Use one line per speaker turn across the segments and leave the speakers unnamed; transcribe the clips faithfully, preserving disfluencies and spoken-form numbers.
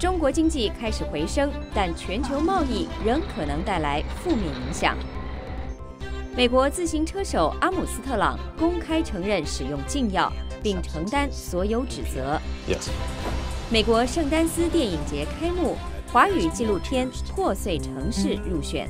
中国经济开始回升，但全球贸易仍可能带来负面影响。美国自行车手阿姆斯特朗公开承认使用禁药，并承担所有指责。
Yes.
美国圣丹斯电影节开幕，华语纪录片《破碎城市》入选。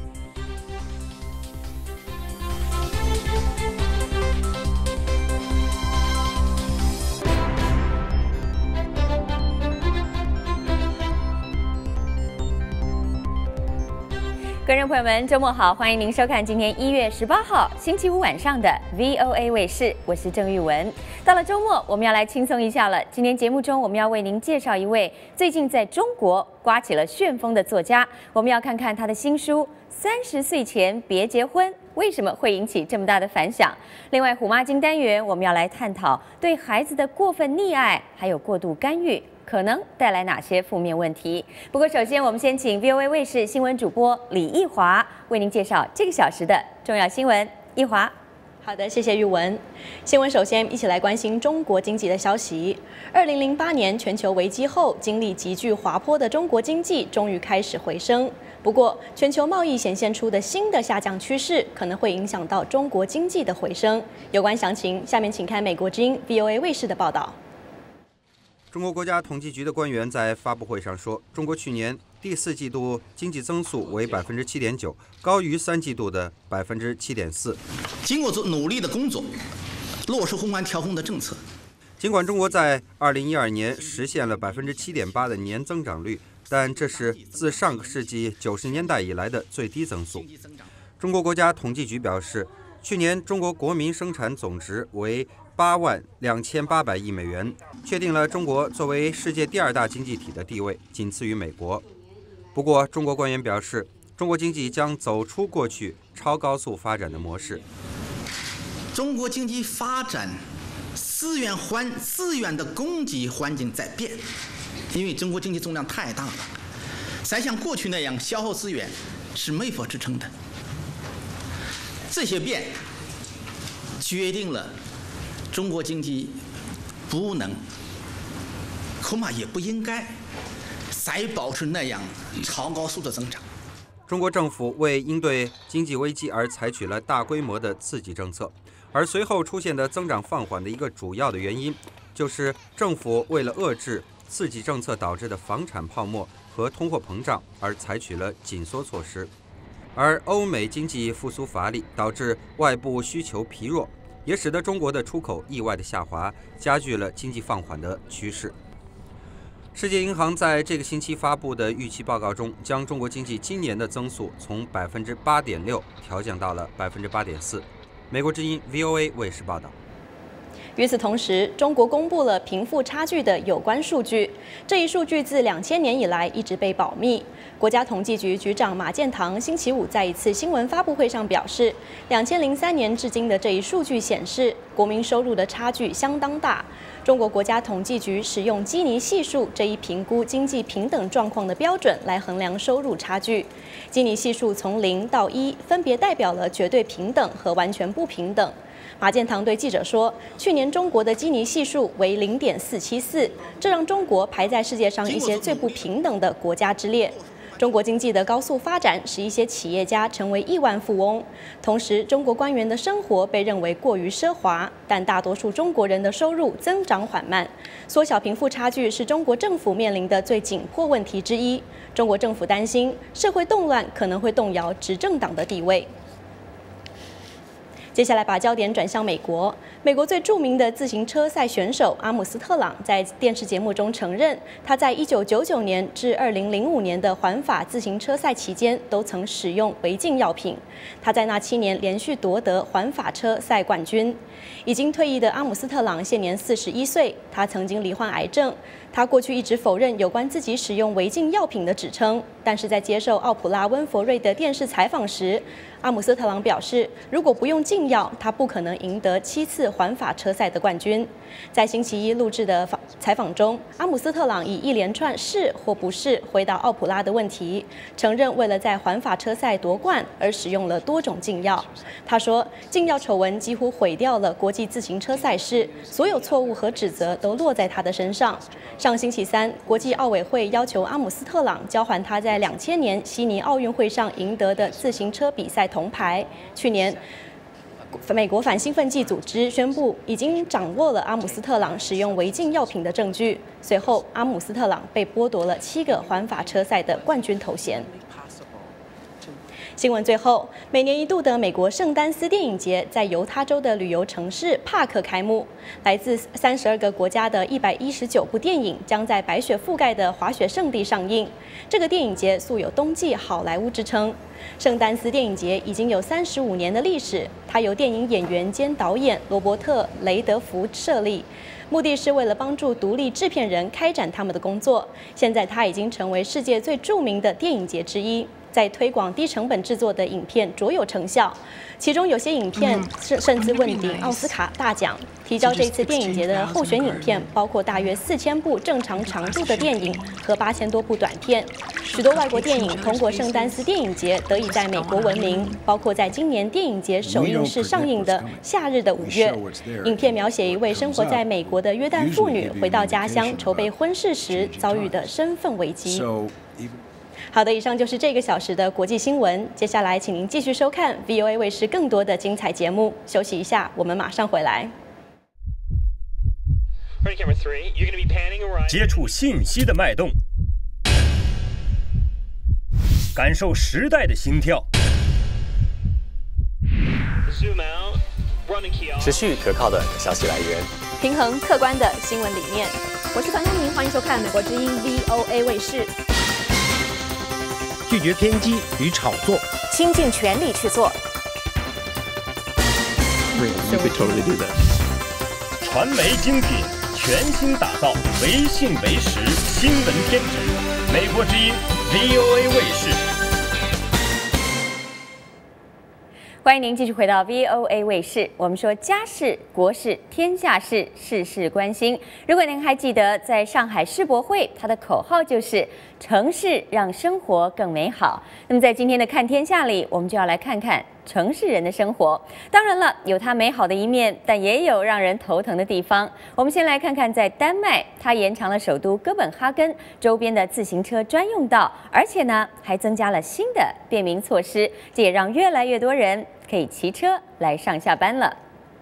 观众朋友们，周末好！欢迎您收看今天一月十八号星期五晚上的 V O A 卫视，我是郑玉文。到了周末，我们要来轻松一下了。今天节目中，我们要为您介绍一位最近在中国刮起了旋风的作家。我们要看看他的新书《三十岁前别结婚》为什么会引起这么大的反响。另外，虎妈经单元，我们要来探讨对孩子的过分溺爱还有过度干预可能带来哪些负面问题？不过，首先我们先请 V O A 卫视新闻主播李奕华为您介绍这个小时的重要新闻。奕华，
好的，谢谢玉文。新闻首先一起来关心中国经济的消息。二零零八年全球危机后，经历急剧滑坡的中国经济终于开始回升。不过，全球贸易显现出的新的下降趋势，可能会影响到中国经济的回升。有关详情，下面请看美国之音 V O A 卫视的报道。
中国国家统计局的官员在发布会上说，中国去年第四季度经济增速为百分之七点九，高于三季度的百分之七点四。
经过做努力的工作，落实宏观调控的政策。
尽管中国在二零一二年实现了百分之七点八的年增长率，但这是自上个世纪九十年代以来的最低增速。中国国家统计局表示，去年中国国民生产总值为八万两千八百亿美元，确定了中国作为世界第二大经济体的地位，仅次于美国。不过，中国官员表示，中国经济将走出过去超高速发展的模式。
中国经济发展资源环资源的供给环境在变，因为中国经济总量太大了，再像过去那样消耗资源是没法支撑的。这些变决定了中国经济不能，恐怕也不应该再保持那样超高速的增长。
中国政府为应对经济危机而采取了大规模的刺激政策，而随后出现的增长放缓的一个主要的原因，就是政府为了遏制刺激政策导致的房产泡沫和通货膨胀而采取了紧缩措施。而欧美经济复苏乏力，导致外部需求疲弱，也使得中国的出口意外的下滑，加剧了经济放缓的趋势。世界银行在这个星期发布的预期报告中，将中国经济今年的增速从百分之八点六调降到了百分之八点四。美国之音 V O A 卫视报道。
与此同时，中国公布了贫富差距的有关数据。这一数据自两千年以来一直被保密。国家统计局局长马建堂星期五在一次新闻发布会上表示，两千零三年至今的这一数据显示，国民收入的差距相当大。中国国家统计局使用基尼系数这一评估经济平等状况的标准来衡量收入差距。基尼系数从零到一，分别代表了绝对平等和完全不平等。马建堂对记者说，去年中国的基尼系数为零点四七四，这让中国排在世界上一些最不平等的国家之列。中国经济的高速发展使一些企业家成为亿万富翁，同时中国官员的生活被认为过于奢华，但大多数中国人的收入增长缓慢。缩小贫富差距是中国政府面临的最紧迫问题之一。中国政府担心社会动乱可能会动摇执政党的地位。接下来把焦点转向美国。美国最著名的自行车赛选手阿姆斯特朗在电视节目中承认，他在一九九九年至二零零五年的环法自行车赛期间都曾使用违禁药品。他在那七年连续夺得环法车赛冠军。已经退役的阿姆斯特朗现年四十一岁，他曾经罹患癌症。他过去一直否认有关自己使用违禁药品的指称，但是在接受奥普拉·温佛瑞的电视采访时，阿姆斯特朗表示，如果不用禁药，他不可能赢得七次环法车赛的冠军。在星期一录制的采访中，阿姆斯特朗以一连串是或不是回答奥普拉的问题，承认为了在环法车赛夺冠而使用了多种禁药。他说，禁药丑闻几乎毁掉了国际自行车赛事，所有错误和指责都落在他的身上。上上星期三，国际奥委会要求阿姆斯特朗交还他在两千年悉尼奥运会上赢得的自行车比赛铜牌。去年，美国反兴奋剂组织宣布已经掌握了阿姆斯特朗使用违禁药品的证据。随后，阿姆斯特朗被剥夺了七个环法车赛的冠军头衔。新闻最后，每年一度的美国圣丹斯电影节在犹他州的旅游城市帕克开幕。来自三十二个国家的一百一十九部电影将在白雪覆盖的滑雪圣地上映。这个电影节素有冬季好莱坞之称。圣丹斯电影节已经有三十五年的历史，它由电影演员兼导演罗伯特·雷德福设立，目的是为了帮助独立制片人开展他们的工作。现在，它已经成为世界最著名的电影节之一。在推广低成本制作的影片卓有成效，其中有些影片甚甚至问鼎奥斯卡大奖。提交这次电影节的候选影片包括大约四千部正常长度的电影和八千多部短片。许多外国电影通过圣丹斯电影节得以在美国闻名，包括在今年电影节首映式上映的《夏日的五月》。影片描写一位生活在美国的约旦妇女回到家乡筹备婚事时遭遇的身份危机。好的，以上就是这个小时的国际新闻。接下来，请您继续收看 V O A 卫视更多的精彩节目。休息一下，我们马上回来。
接触信息的脉动，感受时代的心跳，
持续可靠的消息来源，
平衡客观的新闻理念。我是樊东明，欢迎收看美国之音 V O A 卫视。
拒绝偏激与炒作，
倾尽全力去做。
You could totally do this.
传媒精品，全新打造，唯信唯实，新闻天职。美国之音 V O A 卫视。
欢迎您继续回到 V O A 卫视。我们说家事、国事、天下事，事事关心。如果您还记得，在上海世博会，它的口号就是“城市让生活更美好”。那么在今天的看天下里，我们就要来看看城市人的生活。当然了，有它美好的一面，但也有让人头疼的地方。我们先来看看，在丹麦，它延长了首都哥本哈根周边的自行车专用道，而且呢，还增加了新的便民措施，这也让越来越多人可以骑车来上下班了。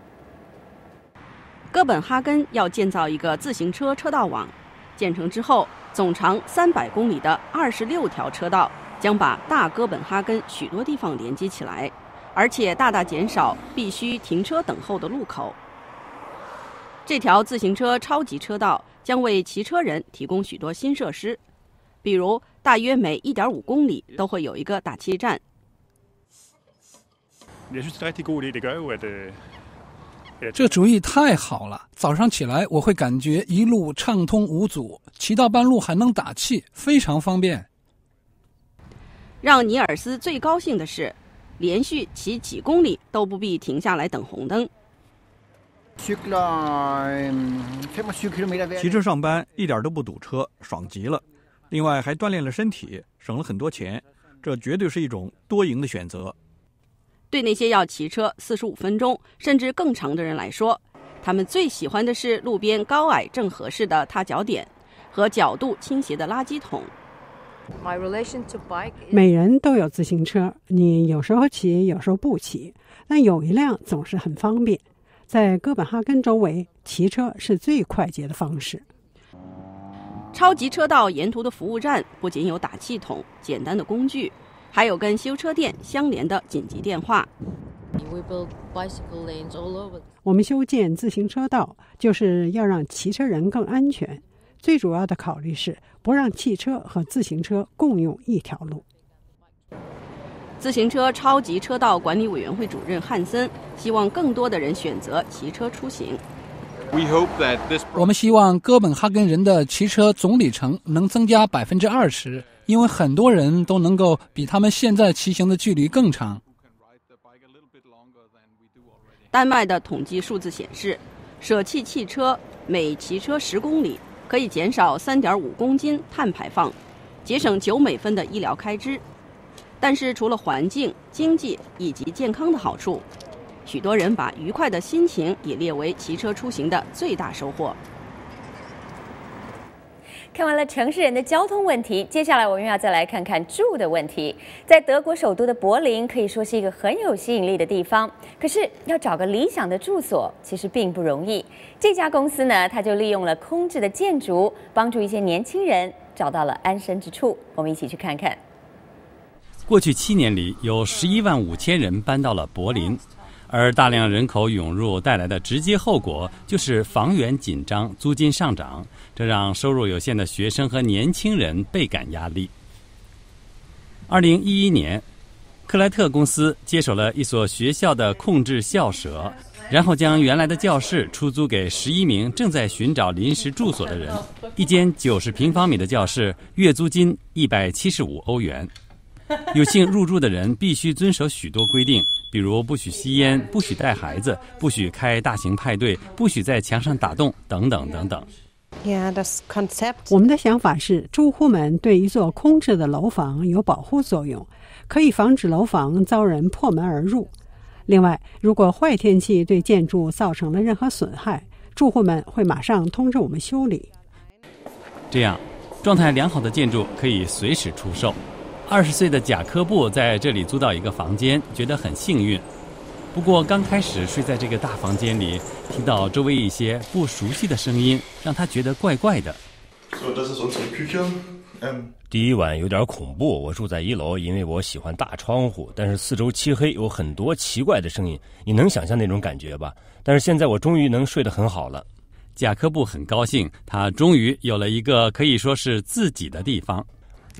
哥本哈根要建造一个自行车车道网，建成之后，总长三百公里的二十六条车道将把大哥本哈根许多地方连接起来，而且大大减少必须停车等候的路口。这条自行车超级车道将为骑车人提供许多新设施，比如大约每 一点五公里都会有一个打气站。
这主意太好了！早上起来我会感觉一路畅通无阻，骑到半路还能打气，非常方便。
让尼尔斯最高兴的是，连续骑几公里都不必停下来等红灯。
骑车上班一点都不堵车，爽极了。另外还锻炼了身体，省了很多钱，这绝对是一种多赢的选择。
对那些要骑车四十五分钟甚至更长的人来说，他们最喜欢的是路边高矮正合适的踏脚点和角度倾斜的垃圾桶。
每人都有自行车，你有时候骑，有时候不骑，但有一辆总是很方便。在哥本哈根周围，骑车是最快捷的方式。
超级车道沿途的服务站不仅有打气筒、简单的工具，还有跟修车店相连的紧急电话。
我们修建自行车道，就是要让骑车人更安全。最主要的考虑是不让汽车和自行车共用一条路。
自行车超级车道管理委员会主任汉森希望更多的人选择骑车出行。
我们希望哥本哈根人的骑车总里程能增加百分之二十，因为很多人都能够比他们现在骑行的距离更长。
丹麦的统计数字显示，舍弃汽车每骑车十公里可以减少 三点五公斤碳排放，节省九美分的医疗开支。但是除了环境、经济以及健康的好处，许多人把愉快的心情也列为骑车出行的最大收获。
看完了城市人的交通问题，接下来我们要再来看看住的问题。在德国首都的柏林，可以说是一个很有吸引力的地方，可是要找个理想的住所，其实并不容易。这家公司呢，它就利用了空置的建筑，帮助一些年轻人找到了安身之处。我们一起去看看。
过去七年里，有十一万五千人搬到了柏林。而大量人口涌入带来的直接后果就是房源紧张、租金上涨，这让收入有限的学生和年轻人倍感压力。二零一一年，克莱特公司接手了一所学校的空置校舍，然后将原来的教室出租给十一名正在寻找临时住所的人。一间九十平方米的教室，月租金一百七十五欧元。有幸入住的人必须遵守许多规定，比如不许吸烟，不许带孩子，不许开大型派对，不许在墙上打洞，等等等等。
我们的想法是，住户们对一座空置的楼房有保护作用，可以防止楼房遭人破门而入。另外，如果坏天气对建筑造成了任何损害，住户们会马上通知我们修理。
这样，状态良好的建筑可以随时出售。二十岁的贾科布在这里租到一个房间，觉得很幸运。不过刚开始睡在这个大房间里，听到周围一些不熟悉的声音，让他觉得怪怪的。
第一晚有点恐怖，我住在一楼，因为我喜欢大窗户，但是四周漆黑，有很多奇怪的声音，你能想象那种感觉吧？但是现在我终于能睡得很好了。
贾科布很高兴，他终于有了一个可以说是自己的地方。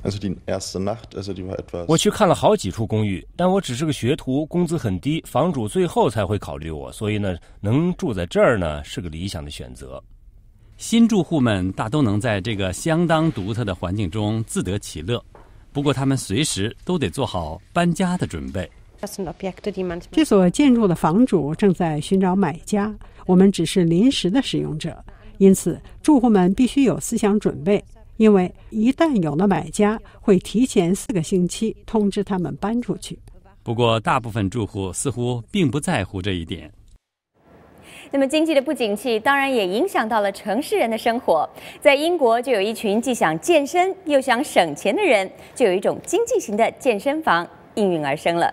我去看了好几处公寓，但我只是个学徒，工资很低，房主最后才会考虑我，所以呢，能住在这儿呢是个理想的选择。
新住户们大都能在这个相当独特的环境中自得其乐，不过他们随时都得做好搬家的准备。
这所建筑的房主正在寻找买家，我们只是临时的使用者，因此住户们必须有思想准备。因为一旦有了买家，会提前四个星期通知他们搬出去。
不过，大部分住户似乎并不在乎这一点。
那么，经济的不景气当然也影响到了城市人的生活。在英国，就有一群既想健身又想省钱的人，就有一种经济型的健身房应运而生了。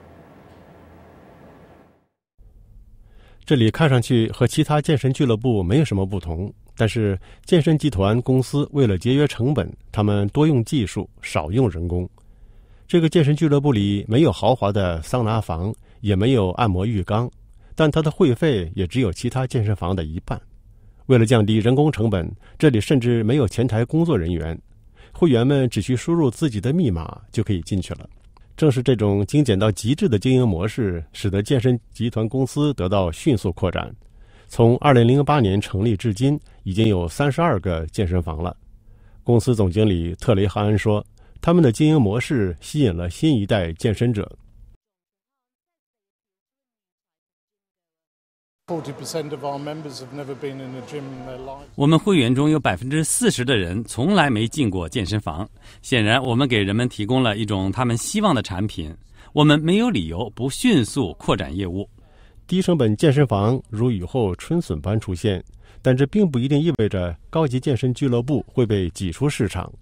这里看上去和其他健身俱乐部没有什么不同。但是健身集团公司为了节约成本，他们多用技术，少用人工。这个健身俱乐部里没有豪华的桑拿房，也没有按摩浴缸，但它的会费也只有其他健身房的一半。为了降低人工成本，这里甚至没有前台工作人员，会员们只需输入自己的密码就可以进去了。正是这种精简到极致的经营模式，使得健身集团公司得到迅速扩展。从二零零八年成立至今，已经有三十二个健身房了。公司总经理特雷哈恩说，他们的经营模式吸引了新一代健身者。
我们会员中有百分之四十的人从来没进过健身房。显然，我们给人们提供了一种他们希望的产品。我们没有理由不迅速扩展业务。
低成本健身房如雨后春笋般出现，但这并不一定意味着高级健身俱乐部会被挤出市场。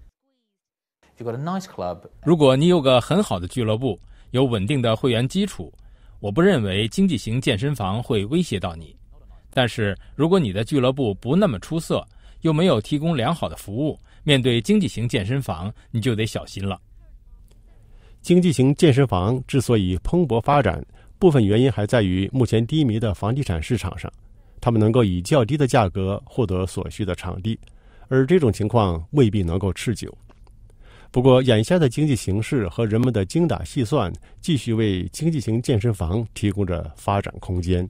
如果你有个很好的俱乐部，有稳定的会员基础，我不认为经济型健身房会威胁到你。但是如果你的俱乐部不那么出色，又没有提供良好的服务，面对经济型健身房，你就得小心了。
经济型健身房之所以蓬勃发展，部分原因还在于目前低迷的房地产市场上，他们能够以较低的价格获得所需的场地，而这种情况未必能够持久。不过，眼下的经济形势和人们的精打细算，继续为经济型健身房提供着发展空间。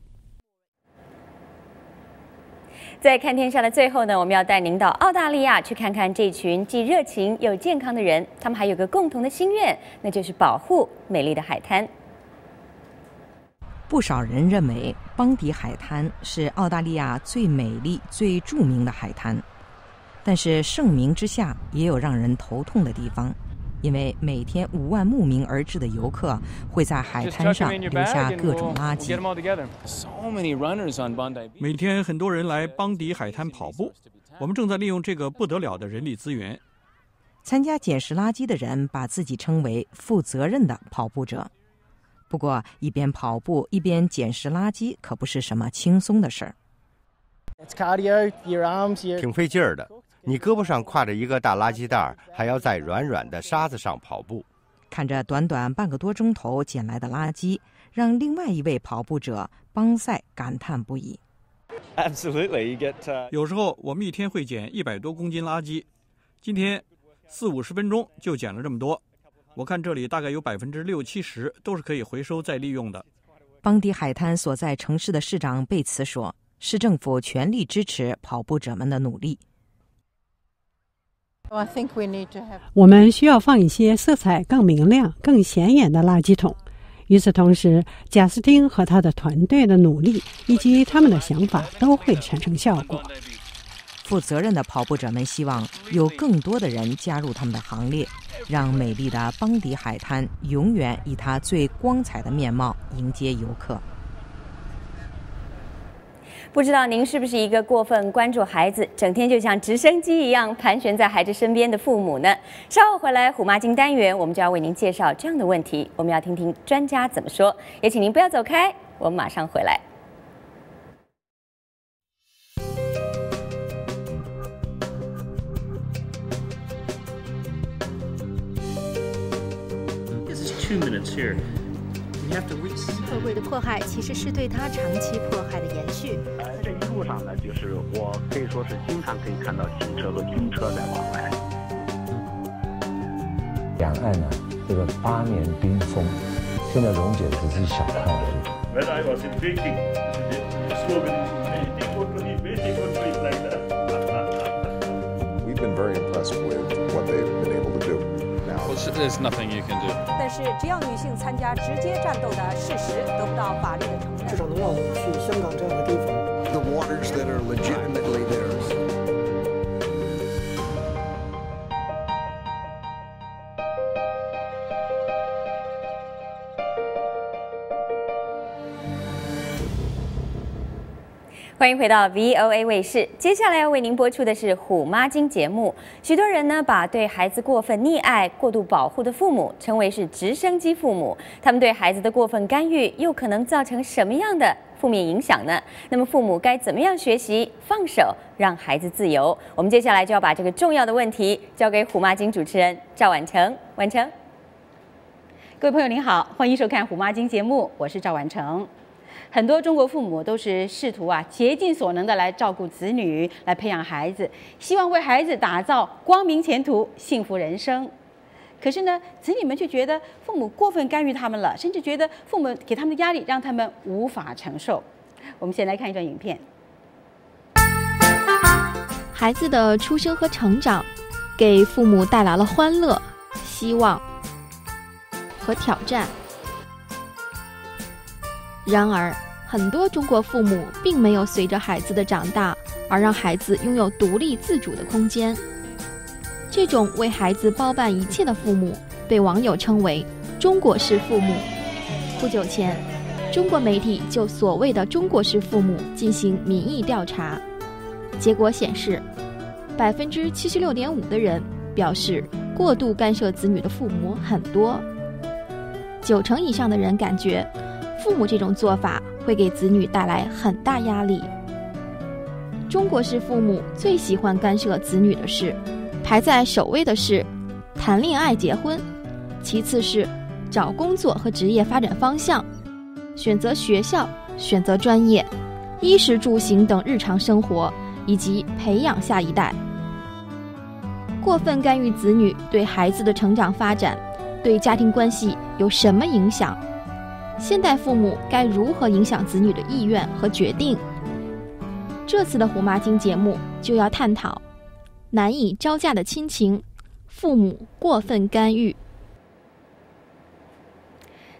在看天下的最后呢，我们要带您到澳大利亚去看看这群既热情又健康的人，他们还有个共同的心愿，那就是保护美丽的海滩。
不少人认为邦迪海滩是澳大利亚最美丽、最著名的海滩，但是盛名之下也有让人头痛的地方，因为每天五万慕名而至的游客会在海滩上留下各种垃圾。
每天很多人来邦迪海滩跑步， 我们正在利用这个不得了的人力资源。
参加捡拾垃圾的人把自己称为负责任的跑步者。不过，一边跑步一边捡拾垃圾可不是什么轻松的事儿。
挺费劲儿的，你胳膊上挎着一个大垃圾袋，还要在软软的沙子上跑步。
看着短短半个多钟头捡来的垃圾，让另外一位跑步者邦塞感叹不已。
有时候我们一天会捡一百多公斤垃圾，今天四五十分钟就捡了这么多。我看这里大概有百分之六七十都是可以回收再利用的。
邦迪海滩所在城市的市长贝茨说，市政府全力支持跑步者们的努力。
我们需要放一些色彩更明亮、更显眼的垃圾桶。与此同时，贾斯汀和他的团队的努力以及他们的想法都会产生效果。
负责任的跑步者们希望有更多的人加入他们的行列，让美丽的邦迪海滩永远以它最光彩的面貌迎接游客。
不知道您是不是一个过分关注孩子，整天就像直升机一样盘旋在孩子身边的父母呢？稍后回来虎妈经单元，我们就要为您介绍这样的问题，我们要听听专家怎么说。也请您不要走开，我们马上回来。
Two minutes here. We have to reach.
社会的迫害其实是对他长期迫害的延续。
呃，这一路上呢，就是我可以说是经常可以看到警车和军车在往来。
两岸呢，这个八年冰封，现在溶解只是一小块而已。
When I was in Beijing, the slogan is "Beijing would believe, Beijing would believe" like that.
We've been very impressed with what they've been able to do.
Well, there's nothing you can do.
但是，只要女性参加直接战斗的事实得不到法律的承认，
至少能让我们去香港这样的地方。
The waters that are legitimately theirs.
欢迎回到 V O A 卫视，接下来要为您播出的是《虎妈经》节目。许多人呢，把对孩子过分溺爱、过度保护的父母称为是直升机父母。他们对孩子的过分干预，又可能造成什么样的负面影响呢？那么父母该怎么样学习放手，让孩子自由？我们接下来就要把这个重要的问题交给《虎妈经》主持人赵婉成。婉成，
各位朋友您好，欢迎收看《虎妈经》节目，我是赵婉成。很多中国父母都是试图啊竭尽所能的来照顾子女，来培养孩子，希望为孩子打造光明前途、幸福人生。可是呢，子女们却觉得父母过分干预他们了，甚至觉得父母给他们的压力让他们无法承受。我们先来看一段影片。
孩子的出生和成长，给父母带来了欢乐、希望和挑战。然而，很多中国父母并没有随着孩子的长大而让孩子拥有独立自主的空间。这种为孩子包办一切的父母，被网友称为“中国式父母”。不久前，中国媒体就所谓的“中国式父母”进行民意调查，结果显示，百分之七十六点五的人表示过度干涉子女的父母很多，九成以上的人感觉父母这种做法会给子女带来很大压力。中国式父母最喜欢干涉子女的事，排在首位的是谈恋爱结婚，其次是找工作和职业发展方向，选择学校、选择专业、衣食住行等日常生活，以及培养下一代。过分干预子女对孩子的成长发展，对家庭关系有什么影响？现代父母该如何影响子女的意愿和决定？这次的《虎妈经》节目就要探讨难以招架的亲情，父母过分干预。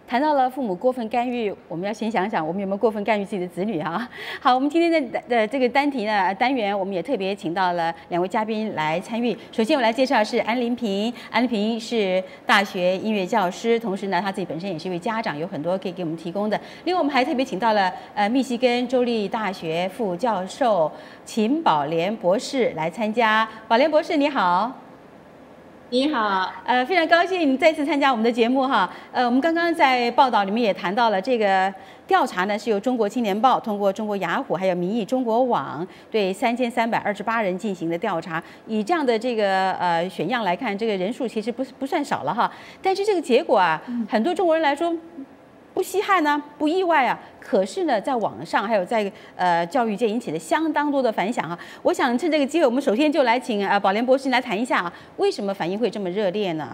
谈到了父母过分干预，我们要先想想我们有没有过分干预自己的子女啊？好，我们今天的的这个单题呢单元，我们也特别请到了两位嘉宾来参与。首先我来介绍的是安林平，安林平是大学音乐教师，同时呢他自己本身也是一位家长，有很多可以给我们提供的。另外我们还特别请到了呃密西根州立大学副教授秦宝莲博士来参加。宝莲博士你好。
你好，
呃，非常高兴你再次参加我们的节目哈。呃，我们刚刚在报道里面也谈到了这个调查呢，是由中国青年报通过中国雅虎还有民意中国网对三千三百二十八人进行的调查。以这样的这个呃选样来看，这个人数其实不不算少了哈。但是这个结果啊，很多中国人来说不稀罕呢、啊，不意外啊。可是呢，在网上还有在呃教育界引起了相当多的反响啊。我想趁这个机会，我们首先就来请呃宝莲博士来谈一下啊，为什么反应会这么热烈呢？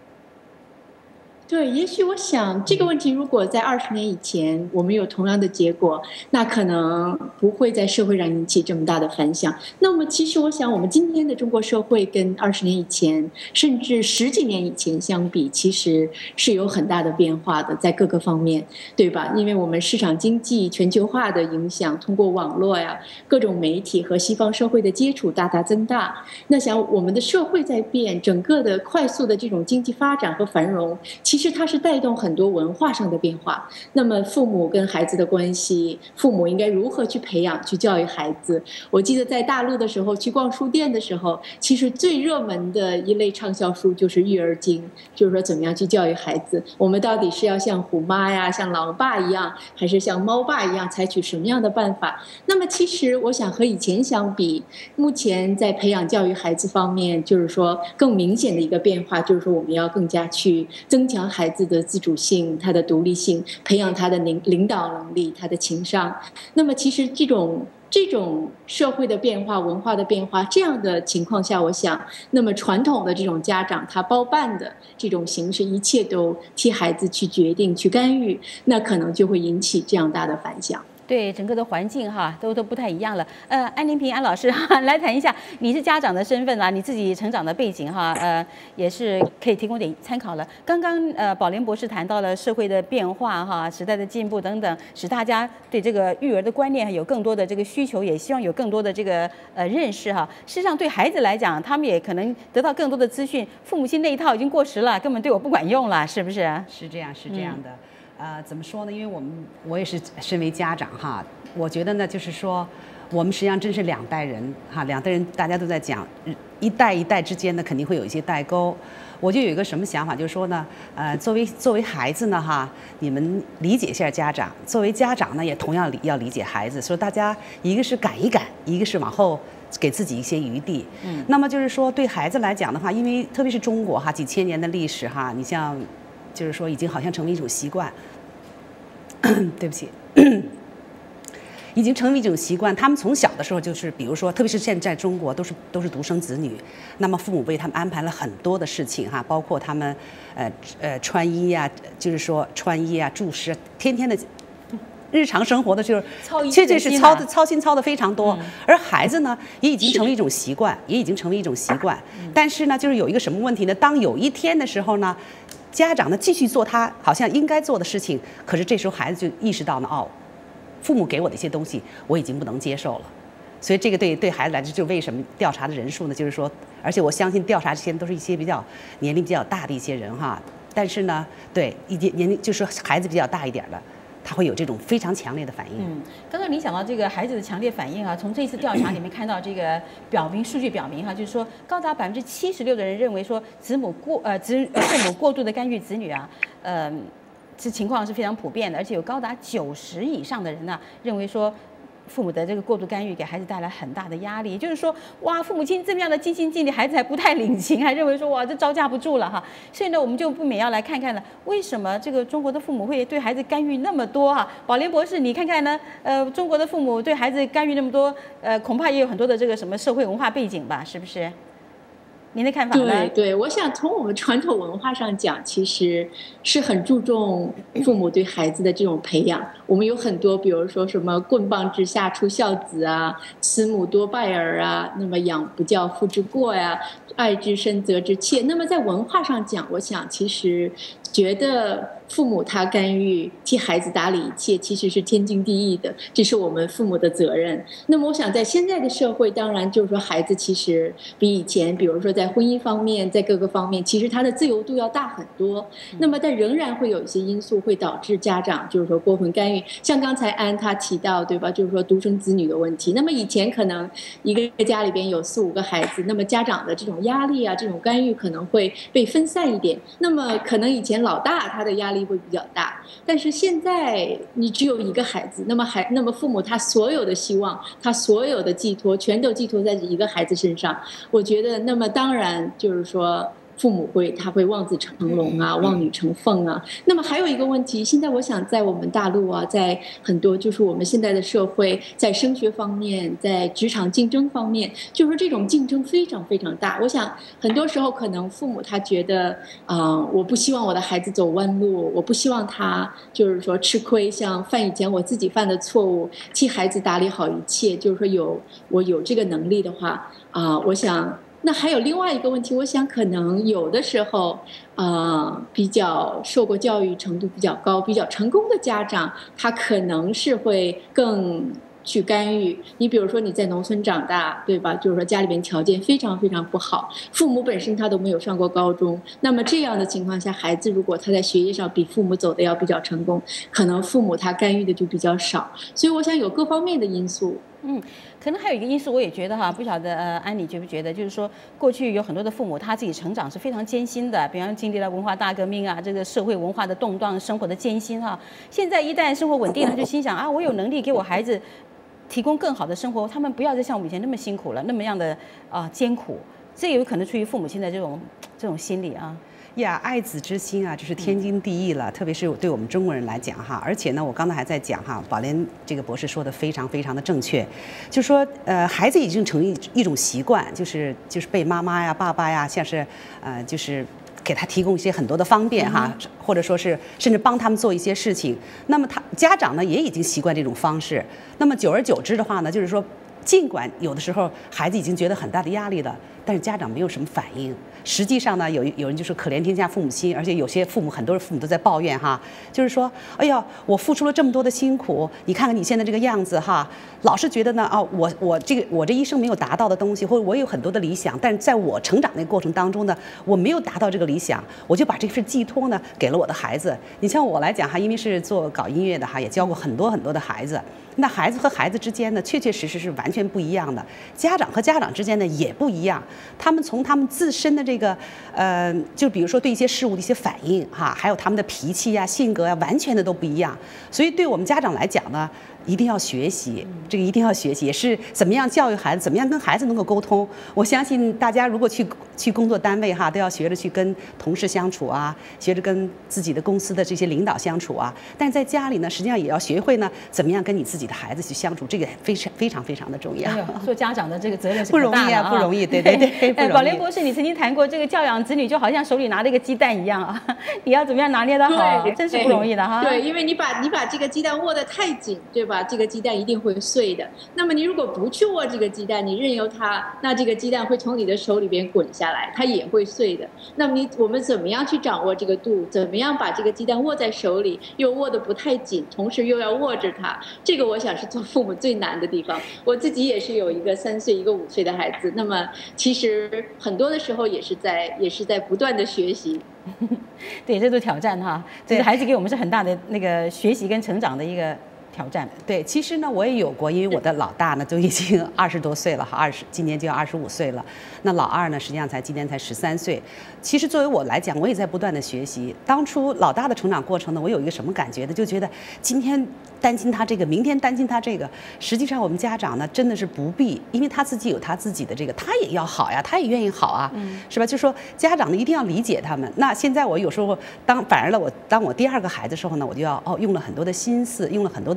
对，也许我想这个问题，如果在二十年以前我们有同样的结果，那可能不会在社会上引起这么大的反响。那么，其实我想，我们今天的中国社会跟二十年以前，甚至十几年以前相比，其实是有很大的变化的，在各个方面，对吧？因为我们市场经济全球化的影响，通过网络呀、各种媒体和西方社会的接触大大增大。那想我们的社会在变，整个的快速的这种经济发展和繁荣，其实它是带动很多文化上的变化。那么父母跟孩子的关系，父母应该如何去培养、去教育孩子？我记得在大陆的时候，去逛书店的时候，其实最热门的一类畅销书就是育儿经，就是说怎么样去教育孩子。我们到底是要像虎妈呀、像狼爸一样，还是像猫爸一样，采取什么样的办法？那么其实我想和以前相比，目前在培养教育孩子方面，就是说更明显的一个变化，就是说我们要更加去增强孩子的自主性、他的独立性，培养他的领领导能力、他的情商。那么其实这种这种社会的变化、文化的变化，这样的情况下，我想，那么传统的这种家长他包办的这种形式，一切都替孩子去决定、去干预，那可能就会引起这样大的反响。
对整个的环境哈，都都不太一样了。呃，安林平安老师哈，来谈一下，你是家长的身份啦，你自己成长的背景哈，呃，也是可以提供点参考了。刚刚呃，宝莲博士谈到了社会的变化哈，时代的进步等等，使大家对这个育儿的观念有更多的这个需求，也希望有更多的这个呃认识哈。事实上，对孩子来讲，他们也可能得到更多的资讯，父母亲那一套已经过时了，根本对我不管用了，是不是？
是这样，是这样的。嗯呃，怎么说呢？因为我们我也是身为家长哈，我觉得呢，就是说，我们实际上真是两代人哈，两代人大家都在讲，一代一代之间呢，肯定会有一些代沟。我就有一个什么想法，就是说呢，呃，作为作为孩子呢哈，你们理解一下家长；作为家长呢，也同样理要理解孩子。所以大家一个是赶一赶，一个是往后给自己一些余地。嗯。那么就是说，对孩子来讲的话，因为特别是中国哈，几千年的历史哈，你像。就是说，已经好像成为一种习惯。对不起，已经成为一种习惯。他们从小的时候就是，比如说，特别是现在中国都是都是独生子女，那么父母为他们安排了很多的事情哈，包括他们呃呃穿衣呀、啊，就是说穿衣啊、住食，天天的。日常生活的就是，确实是操的操心操的非常多，嗯、而孩子呢也已经成为一种习惯，也已经成为一种习惯。嗯、但是呢，就是有一个什么问题呢？当有一天的时候呢，家长呢继续做他好像应该做的事情，可是这时候孩子就意识到呢，哦，父母给我的一些东西我已经不能接受了。所以这个对对孩子来说，就为什么调查的人数呢？就是说，而且我相信调查这些都是一些比较年龄比较大的一些人哈。但是呢，对一点年龄就是孩子比较大一点的。他会有这种非常强烈的反应。
嗯，刚刚你讲到这个孩子的强烈反应啊，从这一次调查里面看到这个表明数据表明哈、啊，就是说高达百分之七十六的人认为说子母过呃子父母过度的干预子女啊，呃，这情况是非常普遍的，而且有高达九十以上的人呢、啊、认为说。父母的这个过度干预给孩子带来很大的压力，也就是说，哇，父母亲这么样的尽心尽力，孩子还不太领情，还认为说哇，这招架不住了哈。所以呢，我们就不免要来看看了，为什么这个中国的父母会对孩子干预那么多哈？宝莲博士，你看看呢？呃，中国的父母对孩子干预那么多，呃，恐怕也有很多的这个什么社会文化背景吧？是不是？您的看法呢？
对对，我想从我们传统文化上讲，其实是很注重父母对孩子的这种培养。 我们有很多，比如说什么棍棒之下出孝子啊，慈母多败儿啊，那么养不教父之过呀，爱之深责之切。那么在文化上讲，我想其实觉得父母他干预替孩子打理一切，其实是天经地义的，这是我们父母的责任。那么我想在现在的社会，当然就是说孩子其实比以前，比如说在婚姻方面，在各个方面，其实他的自由度要大很多。那么但仍然会有一些因素会导致家长就是说过分干预，像刚才安他提到，对吧？就是说独生子女的问题。那么以前可能一个家里边有四五个孩子，那么家长的这种压力啊，这种干预可能会被分散一点。那么可能以前老大他的压力会比较大，但是现在你只有一个孩子，那么孩那么父母他所有的希望，他所有的寄托，全都寄托在一个孩子身上。我觉得，那么当然就是说，父母会他会望子成龙啊，望女成凤啊。那么还有一个问题，现在我想在我们大陆啊，在很多就是我们现在的社会，在升学方面，在职场竞争方面，就是这种竞争非常非常大。我想很多时候可能父母他觉得啊、呃，我不希望我的孩子走弯路，我不希望他就是说吃亏，像犯以前我自己犯的错误，替孩子打理好一切，就是说有我有这个能力的话啊、呃，我想。那还有另外一个问题，我想可能有的时候，呃，比较受过教育程度比较高、比较成功的家长，他可能是会更去干预。你比如说你在农村长大，对吧？就是说家里边条件非常非常不好，父母本身他都没有上过高中，那么这样的情况下，孩子如果他在学业上比父母走的要比较成功，可能父母他干预的就比较少。所以我想有各方面的因素。
嗯，可能还有一个因素，我也觉得哈，不晓得呃，安妮觉不觉得，就是说过去有很多的父母他自己成长是非常艰辛的，比方经历了文化大革命啊，这个社会文化的动荡，生活的艰辛哈。现在一旦生活稳定了，就心想啊，我有能力给我孩子提供更好的生活，他们不要再像我们以前那么辛苦了，那么样的啊、呃、艰苦，这也有可能出于父母亲的这种这种心理啊。
呀，爱子之心啊，这是天经地义了，特别是对我们中国人来讲哈。而且呢，我刚才还在讲哈，宝莲这个博士说的非常非常的正确，就说呃，孩子已经成一一种习惯，就是就是被妈妈呀、爸爸呀，像是呃，就是给他提供一些很多的方便哈，嗯、或者说是甚至帮他们做一些事情。那么他家长呢，也已经习惯这种方式。那么久而久之的话呢，就是说，尽管有的时候孩子已经觉得很大的压力了，但是家长没有什么反应。实际上呢，有有人就说可怜天下父母心，而且有些父母很多父母都在抱怨哈，就是说，哎呀，我付出了这么多的辛苦，你看看你现在这个样子哈，老是觉得呢啊，我我这个我这一生没有达到的东西，或者我有很多的理想，但是在我成长那个过程当中呢，我没有达到这个理想，我就把这份寄托呢给了我的孩子。你像我来讲哈，因为是做搞音乐的哈，也教过很多很多的孩子。那孩子和孩子之间呢，确确实实是完全不一样的。家长和家长之间呢也不一样，他们从他们自身的这个呃，就比如说对一些事物的一些反应哈，还有他们的脾气呀、性格呀，完全的都不一样。所以对我们家长来讲呢，一定要学习，这个一定要学习，也是怎么样教育孩子，怎么样跟孩子能够沟通。我相信大家如果去去工作单位哈，都要学着去跟同事相处啊，学着跟自己的公司的这些领导相处啊。但是在家里呢，实际上也要学会呢，怎么样跟你自己的孩子去相处，这个非常非常非常的重要。
哎呦，做家长的这个责任是
不容易啊，不容易，对对对，不容易。
宝莲博士，你曾经谈过，这个教养子女就好像手里拿了一个鸡蛋一样啊，你要怎么样拿捏得好，真是不容易的哈。
对，因为你把你把这个鸡蛋握得太紧，对吧？这个鸡蛋一定会碎的。那么你如果不去握这个鸡蛋，你任由它，那这个鸡蛋会从你的手里边滚下来，它也会碎的。那么你我们怎么样去掌握这个度？怎么样把这个鸡蛋握在手里，又握得不太紧，同时又要握着它？这个我想是做父母最难的地方。我自己也是有一个三岁一个五岁的孩子，那么其实很多的时候也是在也是在不断的学习。
对，这都挑战哈，这是孩子给我们是很大的那个学习跟成长的一个挑战。
对，其实呢，我也有过，因为我的老大呢都已经二十多岁了哈，二十今年就要二十五岁了。那老二呢，实际上才今年才十三岁。其实作为我来讲，我也在不断的学习。当初老大的成长过程呢，我有一个什么感觉呢？就觉得今天担心他这个，明天担心他这个。实际上我们家长呢，真的是不必，因为他自己有他自己的这个，他也要好呀，他也愿意好啊，嗯、是吧？就说家长呢一定要理解他们。那现在我有时候当反而了我当我第二个孩子的时候呢，我就要哦用了很多的心思，用了很多的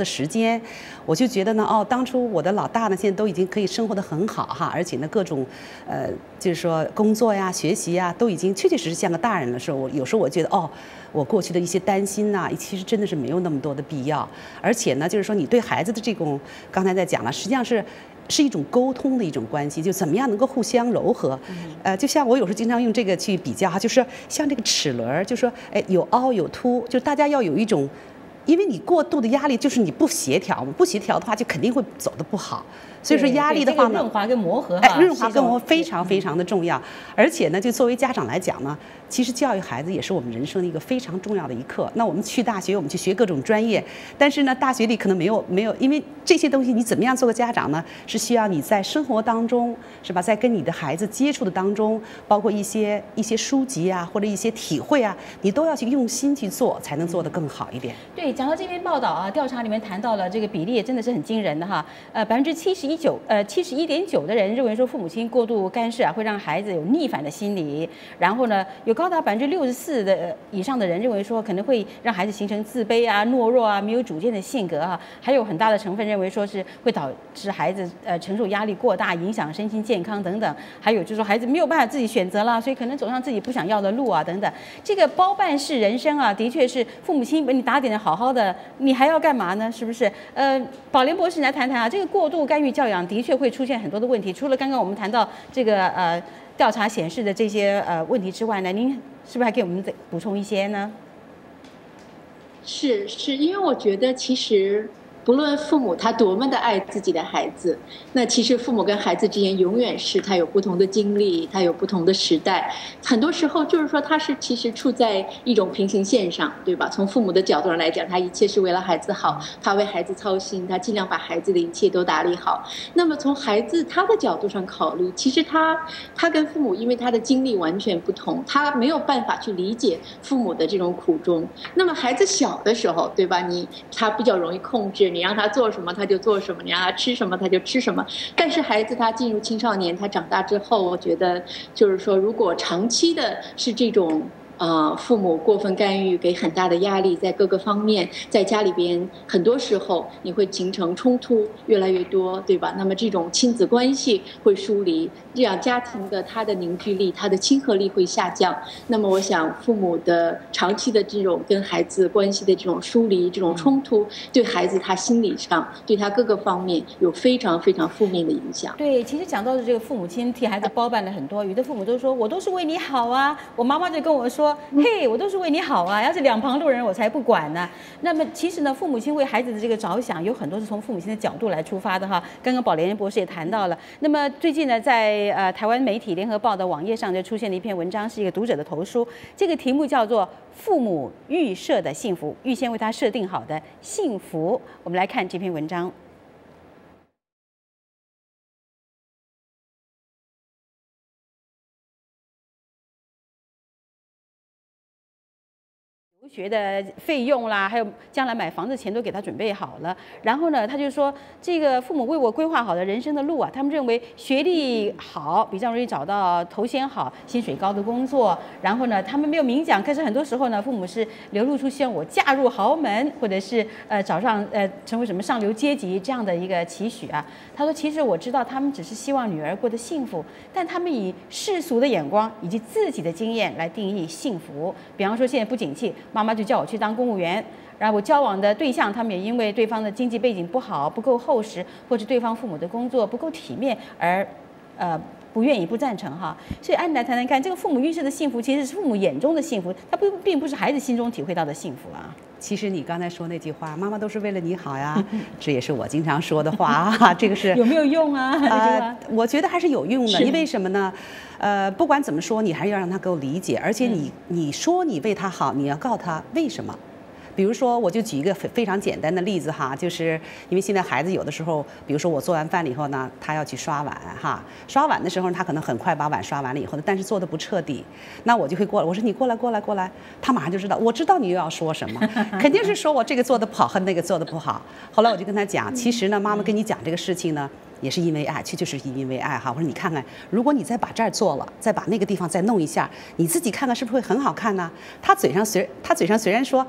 时间，我就觉得呢，哦，当初我的老大呢，现在都已经可以生活得很好哈，而且呢，各种，呃，就是说工作呀、学习呀，都已经确确实实像个大人的时候，我有时候我觉得，哦，我过去的一些担心呐、啊，其实真的是没有那么多的必要。而且呢，就是说你对孩子的这种，刚才在讲了，实际上是。是一种沟通的一种关系，就怎么样能够互相柔和，呃，就像我有时候经常用这个去比较哈，就是像这个齿轮，就说哎有凹有凸，就大家要有一种，因为你过度的压力就是你不协调嘛，不协调的话就肯定会走得不好。所以说压力的话呢，
润滑跟磨合，
哎，润滑跟磨合非常非常的重要。而且呢，就作为家长来讲呢，其实教育孩子也是我们人生的一个非常重要的一课。那我们去大学，我们去学各种专业，但是呢，大学里可能没有没有，因为这些东西你怎么样做个家长呢？是需要你在生活当中，是吧？在跟你的孩子接触的当中，包括一些一些书籍啊，或者一些体会啊，你都要去用心去做，才能做得更好一点。
对，讲到这篇报道啊，调查里面谈到了这个比例，也真的是很惊人的哈。呃，百分之七十一九，呃，七十一点九的人认为说父母亲过度干涉啊，会让孩子有逆反的心理。然后呢，有高达百分之六十四的以上的人认为说，可能会让孩子形成自卑啊、懦弱啊、没有主见的性格啊。还有很大的成分认为说是会导致孩子呃承受压力过大，影响身心健康等等。还有就是说孩子没有办法自己选择了，所以可能走上自己不想要的路啊等等。这个包办式人生啊，的确是父母亲把你打点的好好的，你还要干嘛呢？是不是？呃，宝莲博士来谈谈啊，这个过度干预教养的确会出现很多的问题。除了刚刚我们谈到这个呃调查显示的这些呃问题之外呢，您是不是还给我们再补充一些呢？
是是，因为我觉得其实不论父母他多么的爱自己的孩子，那其实父母跟孩子之间永远是他有不同的经历，他有不同的时代，很多时候就是说他是其实处在一种平行线上，对吧？从父母的角度上来讲，他一切是为了孩子好，他为孩子操心，他尽量把孩子的一切都打理好。那么从孩子他的角度上考虑，其实他他跟父母因为他的经历完全不同，他没有办法去理解父母的这种苦衷。那么孩子小的时候，对吧？你他比较容易控制你。你让他做什么他就做什么，你让他吃什么他就吃什么。但是孩子他进入青少年，他长大之后，我觉得就是说，如果长期的是这种呃，父母过分干预，给很大的压力，在各个方面，在家里边，很多时候你会形成冲突越来越多，对吧？那么这种亲子关系会疏离，这样家庭的它的凝聚力、它的亲和力会下降。那么我想，父母的长期的这种跟孩子关系的这种疏离、这种冲突，对孩子他心理上、对他各个方面有非常非常负面的影响。
对，其实讲到的这个父母亲替孩子包办了很多，有的父母都说我都是为你好啊，我妈妈就跟我说。嘿，我都是为你好啊！要是两旁路人，我才不管呢。那么，其实呢，父母亲为孩子的这个着想，有很多是从父母亲的角度来出发的哈。刚刚宝莲博士也谈到了。那么最近呢，在呃台湾媒体联合报的网页上就出现了一篇文章，是一个读者的投书，这个题目叫做《父母预设的幸福》，预先为他设定好的幸福。我们来看这篇文章。学的费用啦，还有将来买房子钱都给他准备好了。然后呢，他就说这个父母为我规划好的人生的路啊，他们认为学历好比较容易找到头衔好、薪水高的工作。然后呢，他们没有明讲，可是很多时候呢，父母是流露出希望我嫁入豪门，或者是呃找上呃成为什么上流阶级这样的一个期许啊。他说，其实我知道他们只是希望女儿过得幸福，但他们以世俗的眼光以及自己的经验来定义幸福。比方说现在不景气，妈妈就叫我去当公务员，然后我交往的对象，他们也因为对方的经济背景不好、不够厚实，或者对方父母的工作不够体面而，呃，不愿意、不赞成哈。所以安妮来谈谈看，这个父母预设的幸福，其实是父母眼中的幸福，它不并不是孩子心中体会到的幸福啊。
其实你刚才说那句话，妈妈都是为了你好呀，这也是我经常说的话啊。这个是
有没有用啊？
呃，我觉得还是有用的，因为什么呢？呃，不管怎么说，你还是要让他够理解，而且你、嗯、你说你为他好，你要告诉他为什么。比如说，我就举一个非常简单的例子哈，就是因为现在孩子有的时候，比如说我做完饭了以后呢，他要去刷碗哈，刷碗的时候他可能很快把碗刷完了以后，但是做的不彻底，那我就会过来，我说你过来过来过来，他马上就知道，我知道你又要说什么，肯定是说我这个做的不好和那个做的不好。后来我就跟他讲，其实呢，妈妈跟你讲这个事情呢，也是因为爱，确确实是因为爱哈。我说你看看，如果你再把这儿做了，再把那个地方再弄一下，你自己看看是不是会很好看呢？他嘴上虽他嘴上虽然说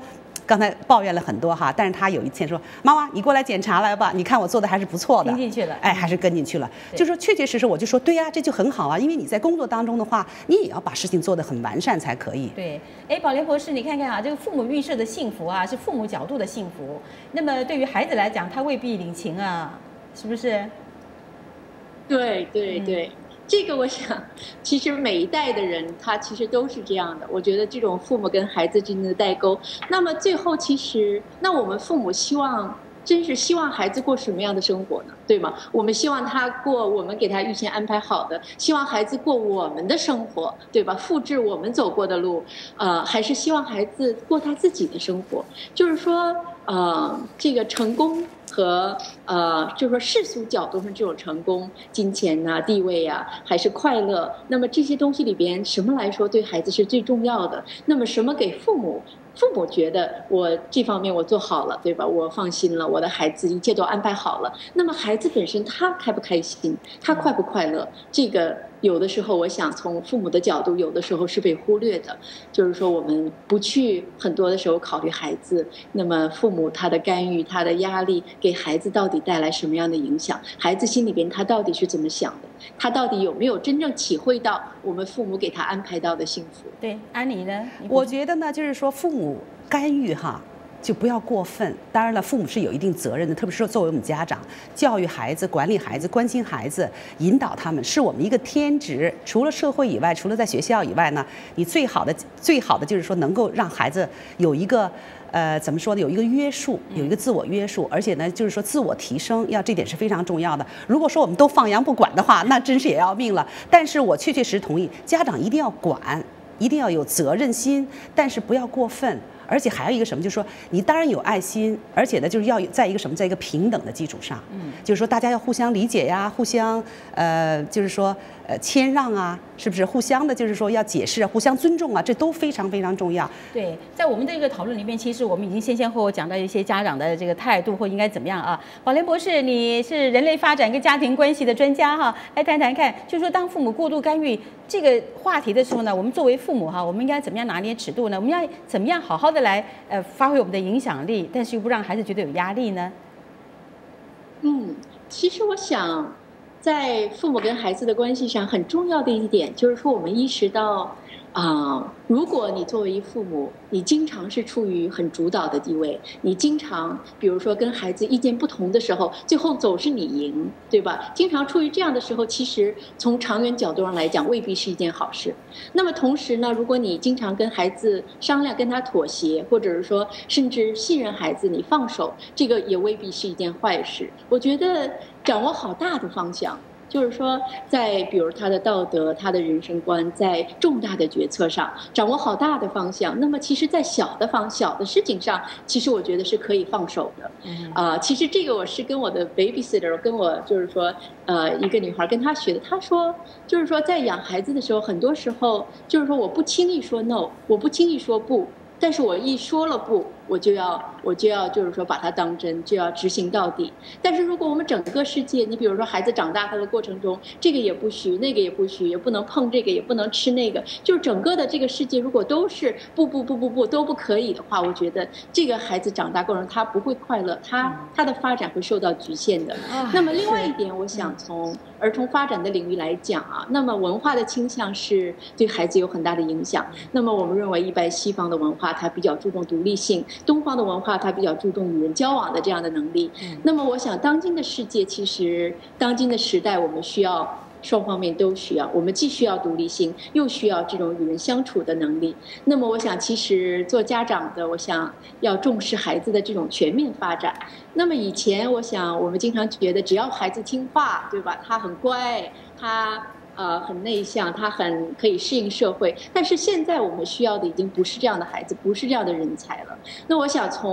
刚才抱怨了很多哈，但是他有一天说：“妈妈，你过来检查来吧，你看我做的还是不错的。”
听进去了，
哎，还是跟进去了。就说确确实实，我就说对呀、啊，这就很好啊，因为你在工作当中的话，你也要把事情做得很完善才可以。
对，哎，宝莲博士，你看看啊，这个父母预设的幸福啊，是父母角度的幸福，那么对于孩子来讲，他未必领情啊，是不是？
对对对。嗯，这个我想，其实每一代的人他其实都是这样的。我觉得这种父母跟孩子之间的代沟，那么最后其实，那我们父母希望，真是希望孩子过什么样的生活呢？对吗？我们希望他过我们给他预先安排好的，希望孩子过我们的生活，对吧？复制我们走过的路，呃，还是希望孩子过他自己的生活？就是说，呃，这个成功和呃，就是说世俗角度上这种成功、金钱呐、啊、地位啊，还是快乐？那么这些东西里边，什么来说对孩子是最重要的？那么什么给父母？父母觉得我这方面我做好了，对吧？我放心了，我的孩子一切都安排好了。那么孩子本身他开不开心，他快不快乐？这个有的时候我想从父母的角度，有的时候是被忽略的。就是说我们不去很多的时候考虑孩子，那么父母他的干预、他的压力给孩子到底带来什么样的影响？孩子心里边他到底是怎么想的？他到底有没有真正体会到我们父母给他安排到的幸福？
对，安妮呢？
我觉得呢，就是说父母干预哈，就不要过分。当然了，父母是有一定责任的，特别是作为我们家长，教育孩子、管理孩子、关心孩子、引导他们，是我们一个天职。除了社会以外，除了在学校以外呢，你最好的、最好的就是说能够让孩子有一个。呃，怎么说呢？有一个约束，有一个自我约束，而且呢，就是说自我提升，要这点是非常重要的。如果说我们都放羊不管的话，那真是也要命了。但是我确确实实同意，家长一定要管，一定要有责任心，但是不要过分。而且还有一个什么，就是说你当然有爱心，而且呢，就是要在一个什么，在一个平等的基础上，嗯，就是说大家要互相理解呀，互相呃，就是说呃谦让啊，是不是？互相的，就是说要解释啊，互相尊重啊，这都非常非常重要。
对，在我们这个讨论里面，其实我们已经先先后后讲到一些家长的这个态度或应该怎么样啊。宝莲博士，你是人类发展跟家庭关系的专家哈，来谈谈看，就是说当父母过度干预这个话题的时候呢，我们作为父母哈，我们应该怎么样拿捏尺度呢？我们要怎么样好好的来呃发挥我们的影响力，但是又不让孩子觉得有压力呢？
嗯，其实我想，在父母跟孩子的关系上，很重要的一点就是说，我们意识到。啊、呃，如果你作为一父母，你经常是处于很主导的地位，你经常比如说跟孩子意见不同的时候，最后总是你赢，对吧？经常处于这样的时候，其实从长远角度上来讲，未必是一件好事。那么同时呢，如果你经常跟孩子商量，跟他妥协，或者是说甚至信任孩子，你放手，这个也未必是一件坏事。我觉得掌握好大的方向。就是说，在比如他的道德、他的人生观，在重大的决策上掌握好大的方向。那么，其实，在小的方、小的事情上，其实我觉得是可以放手的。啊、呃，其实这个我是跟我的 babysitter， 跟我就是说，呃，一个女孩跟她学的。她说，就是说，在养孩子的时候，很多时候就是说，我不轻易说 no， 我不轻易说不。但是我一说了不，我就要我就要就是说把它当真，就要执行到底。但是如果我们整个世界，你比如说孩子长大他的过程中，这个也不许，那个也不许，也不能碰这个，也不能吃那个，就是整个的这个世界如果都是不不不不不都不可以的话，我觉得这个孩子长大过程他不会快乐，他他的发展会受到局限的。那么另外一点，我想从儿童发展的领域来讲啊，那么文化的倾向是对孩子有很大的影响。那么我们认为一般西方的文化它比较注重独立性，东方的文化它比较注重与人交往的这样的能力。那么我想当今的世界，其实当今的时代我们需要双方面都需要，我们既需要独立性，又需要这种与人相处的能力。那么我想其实做家长的，我想要重视孩子的这种全面发展。那么以前我想我们经常觉得只要孩子听话，对吧，他很乖，他呃，很内向，他很可以适应社会。但是现在我们需要的已经不是这样的孩子，不是这样的人才了。那我想从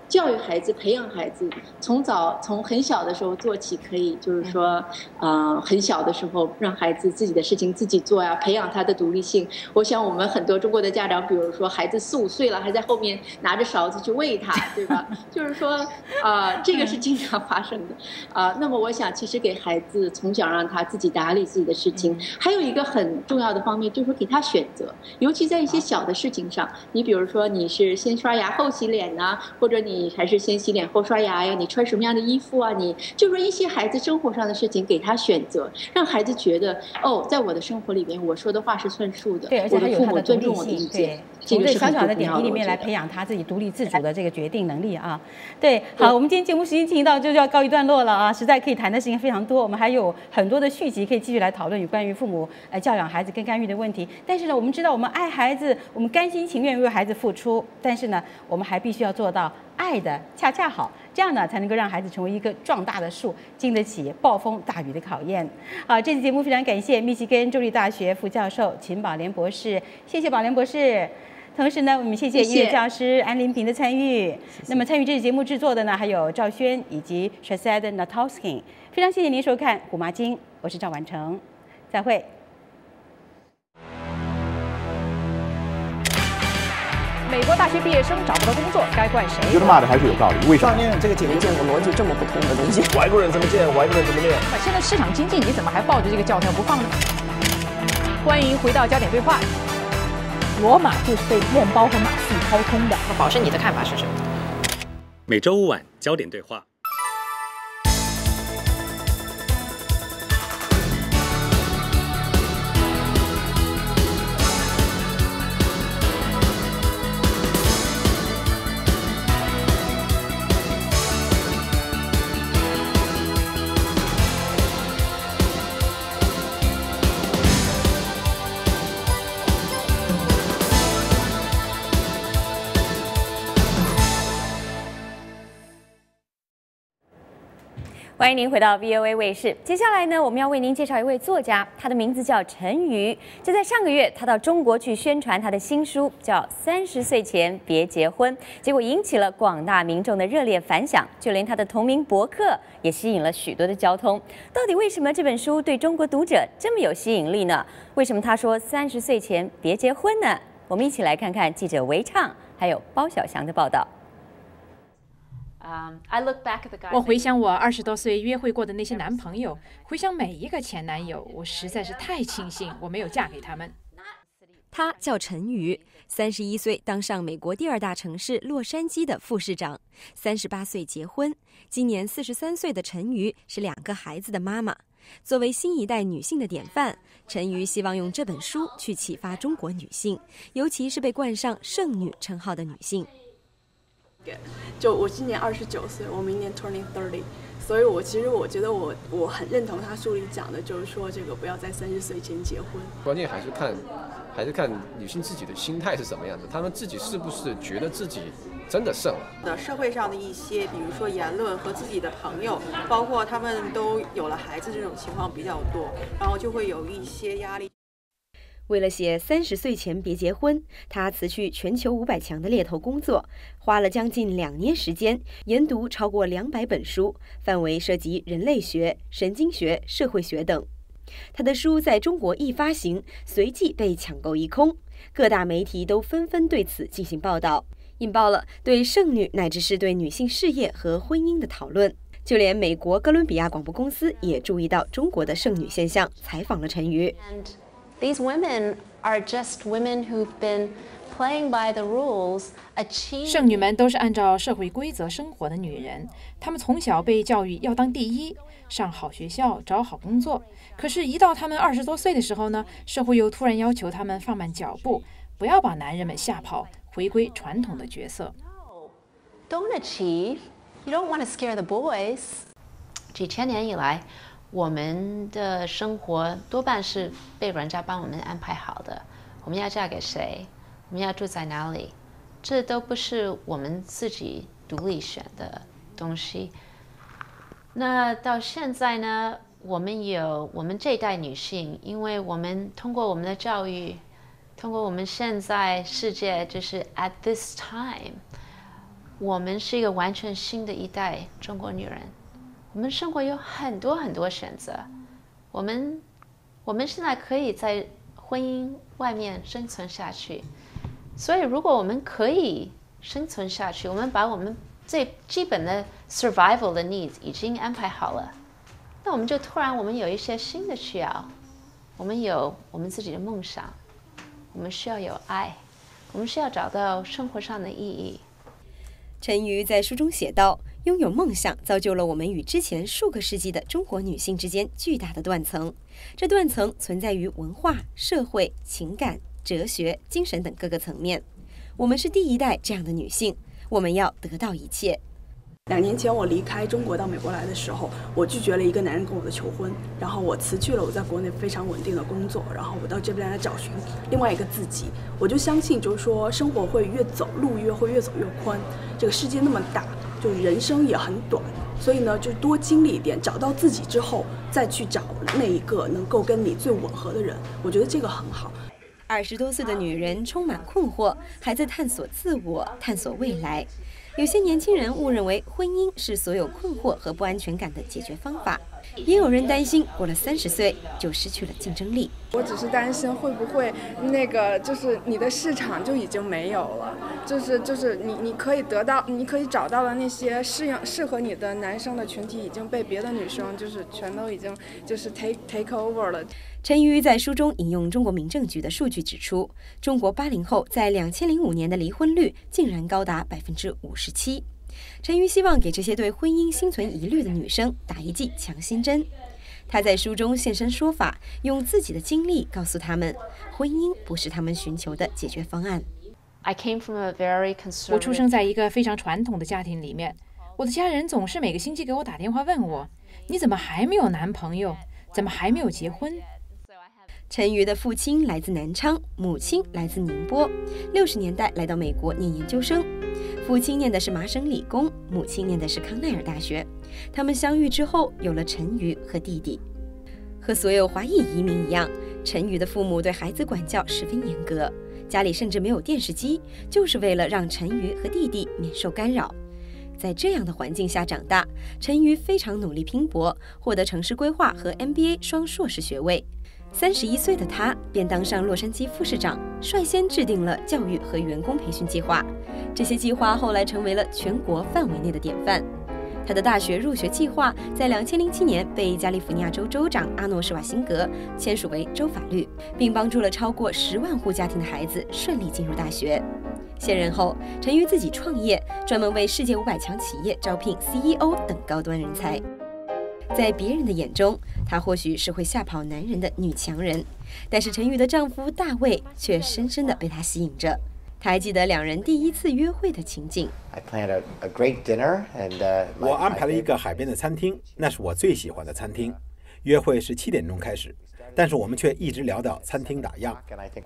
教育孩子、培养孩子，从早从很小的时候做起，可以就是说，呃，很小的时候让孩子自己的事情自己做呀，培养他的独立性。我想我们很多中国的家长，比如说孩子四五岁了，还在后面拿着勺子去喂他，对吧？就是说，啊、呃，这个是经常发生的啊、呃。那么我想，其实给孩子从小让他自己打理自己的事情，还有一个很重要的方面，就是说给他选择，尤其在一些小的事情上，你比如说你是先刷牙后洗脸呐、啊，或者你还是先洗脸后刷牙呀？你穿什么样的衣服啊？你就说一些孩子生活上的事情给他选择，让孩子觉得哦，在我的生活里面，我说的话是算数的，
对，而且还有他的独立性，对，从这小小的点滴里面来培养他自己独立自主的这个决定能力啊。对，好，我们今天节目时间进行到就要告一段落了啊，实在可以谈的事情非常多，我们还有很多的续集可以继续来讨论有关于父母呃教养孩子跟干预的问题。但是呢，我们知道我们爱孩子，我们甘心情愿为孩子付出，但是呢，我们还必须要做到爱的恰恰好，这样呢才能够让孩子成为一棵壮大的树，经得起暴风大雨的考验。好，这期节目非常感谢密西根州立大学副教授秦宝莲博士，谢谢宝莲博士。同时呢，我们谢谢音乐教师安林平的参与。谢谢。那么参与这期节目制作的呢，还有赵轩以及 Shazad Natowski。非常谢谢您收看《虎妈经》，我是赵婉成，再会。
美国大学毕业生找不到工作，该怪谁？
我觉得骂的还是有道理。为什么？
上念这个节目见过逻辑这么不通的东西。
外国人怎么见，外国人怎么练。
现在市场经济，你怎么还抱着这个教条不放呢？欢迎回到焦点对话。罗马就是被面包和马戏掏空的。那宝生，你的看法是什么？
每周五晚焦点对话。
欢迎您回到 V O A 卫视。接下来呢，我们要为您介绍一位作家，他的名字叫陈瑜。就在上个月，他到中国去宣传他的新书，叫《三十岁前别结婚》，结果引起了广大民众的热烈反响，就连他的同名博客也吸引了许多的交通。到底为什么这本书对中国读者这么有吸引力呢？为什么他说三十岁前别结婚呢？我们一起来看看记者韦畅还有包小祥的报道。
我回想我二十多岁约会过的那些男朋友，回想每一个前男友，我实在是太庆幸我没有嫁给他们。
他叫陈瑜，三十一岁当上美国第二大城市洛杉矶的副市长，三十八岁结婚。今年四十三岁的陈瑜是两个孩子的妈妈。作为新一代女性的典范，陈瑜希望用这本书去启发中国女性，尤其是被冠上剩女称号的女性。
就我今年二十九岁，我明年 turning thirty， 所以我其实我觉得我我很认同他书里讲的，就是说这个不要在三十岁前结婚。
关键还是看，还是看女性自己的心态是什么样子，她们自己是不是觉得自己真的剩了。
社会上的一些，比如说言论和自己的朋友，包括他们都有了孩子这种情况比较多，然后就会有一些压力。
为了写三十岁前别结婚，他辞去全球五百强的猎头工作，花了将近两年时间，研读超过两百本书，范围涉及人类学、神经学、社会学等。他的书在中国一发行，随即被抢购一空，各大媒体都纷纷对此进行报道，引爆了对剩女乃至是对女性事业和婚姻的讨论。就连美国哥伦比亚广播公司也注意到中国的剩女现象，采访了陈瑜。
These women are just women who've been playing by the rules, achieving.
剩女们都是按照社会规则生活的女人，她们从小被教育要当第一，上好学校，找好工作。可是，一到她们二十多岁的时候呢，社会又突然要求她们放慢脚步，不要把男人们吓跑，回归传统的角色。
No, don't achieve. You don't want to scare the boys.
几千年以来，我们的生活多半是被人家帮我们安排好的。我们要嫁给谁？我们要住在哪里？这都不是我们自己独立选的东西。那到现在呢，我们有我们这一代女性，因为我们通过我们的教育，通过我们现在世界就是 at this time， 我们是一个完全新的一代中国女人，我们生活有很多很多选择，我们我们现在可以在婚姻外面生存下去，所以如果我们可以生存下去，我们把我们最基本的 survival 的 needs 已经安排好了，那我们就突然我们有一些新的需要，我们有我们自己的梦想，我们需要有爱，我们需要找到生活上的意义。
陈瑜在书中写道，拥有梦想造就了我们与之前数个世纪的中国女性之间巨大的断层，这断层存在于文化、社会、情感、哲学、精神等各个层面。我们是第一代这样的女性，我们要得到一切。
两年前我离开中国到美国来的时候，我拒绝了一个男人跟我的求婚，然后我辞去了我在国内非常稳定的工作，然后我到这边来找寻另外一个自己。我就相信，就是说生活会越走，路越会越走越宽。这个世界那么大，就人生也很短，所以呢，就多经历一点，找到自己之后，再去找那一个能够跟你最吻合的人。我觉得这个很好。
二十多岁的女人充满困惑，还在探索自我，探索未来。有些年轻人误认为婚姻是所有困惑和不安全感的解决方法，也有人担心过了三十岁就失去了竞争力。
我只是担心会不会那个就是你的市场就已经没有了，就是就是你你可以得到你可以找到的那些适应适合你的男生的群体已经被别的女生就是全都已经就是 take take over 了。
陈瑜在书中引用中国民政局的数据指出，中国八零后在两千零五年的离婚率竟然高达百分之五十七。陈瑜希望给这些对婚姻心存疑虑的女生打一剂强心针。他在书中现身说法，用自己的经历告诉他们，婚姻不是他们寻求的解决方案。
I came from a very conservative...
我出生在一个非常传统的家庭里面，我的家人总是每个星期给我打电话问我，你怎么还没有男朋友？怎么还没有结婚？
陈瑜的父亲来自南昌，母亲来自宁波。六十年代来到美国念研究生，父亲念的是麻省理工，母亲念的是康奈尔大学。他们相遇之后，有了陈瑜和弟弟。和所有华裔移民一样，陈瑜的父母对孩子管教十分严格，家里甚至没有电视机，就是为了让陈瑜和弟弟免受干扰。在这样的环境下长大，陈瑜非常努力拼搏，获得城市规划和 M B A 双硕士学位。三十一岁的他便当上洛杉矶副市长，率先制定了教育和员工培训计划。这些计划后来成为了全国范围内的典范。他的大学入学计划在两千零七年被加利福尼亚州州长阿诺·施瓦辛格签署为州法律，并帮助了超过十万户家庭的孩子顺利进入大学。卸任后，陈瑜自己创业，专门为世界五百强企业招聘 C E O 等高端人才。在别人的眼中，她或许是会吓跑男人的女强人，但是陈瑜的丈夫大卫却深深地被她吸引着。她还记得两人第一次约会的情景。
我安排了一个海边的餐厅，那是我最喜欢的餐厅。约会是七点钟开始，但是我们却一直聊到餐厅打烊。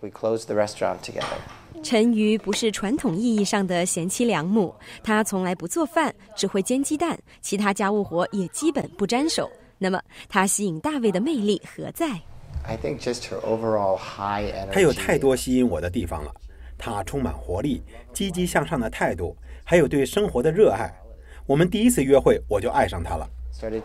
陈瑜不是传统意义上的贤妻良母，她从来不做饭，只会煎鸡蛋，其他家务活也基本不沾手。那么，她吸引大卫的魅力何在？
她有太多吸引我的地方了。她充满活力、积极向上的态度，还有对生活的热爱。我们第一次约会，我就爱上她了。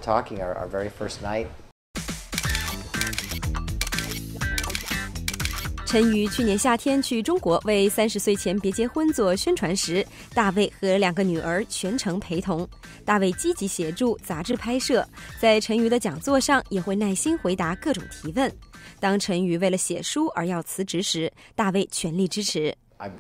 陈瑜去年夏天去中国为三十岁前别结婚做宣传时，大卫和两个女儿全程陪同。大卫积极协助杂志拍摄，在陈瑜的讲座上也会耐心回答各种提问。当陈瑜为了写书而要辞职时，大卫全力支持。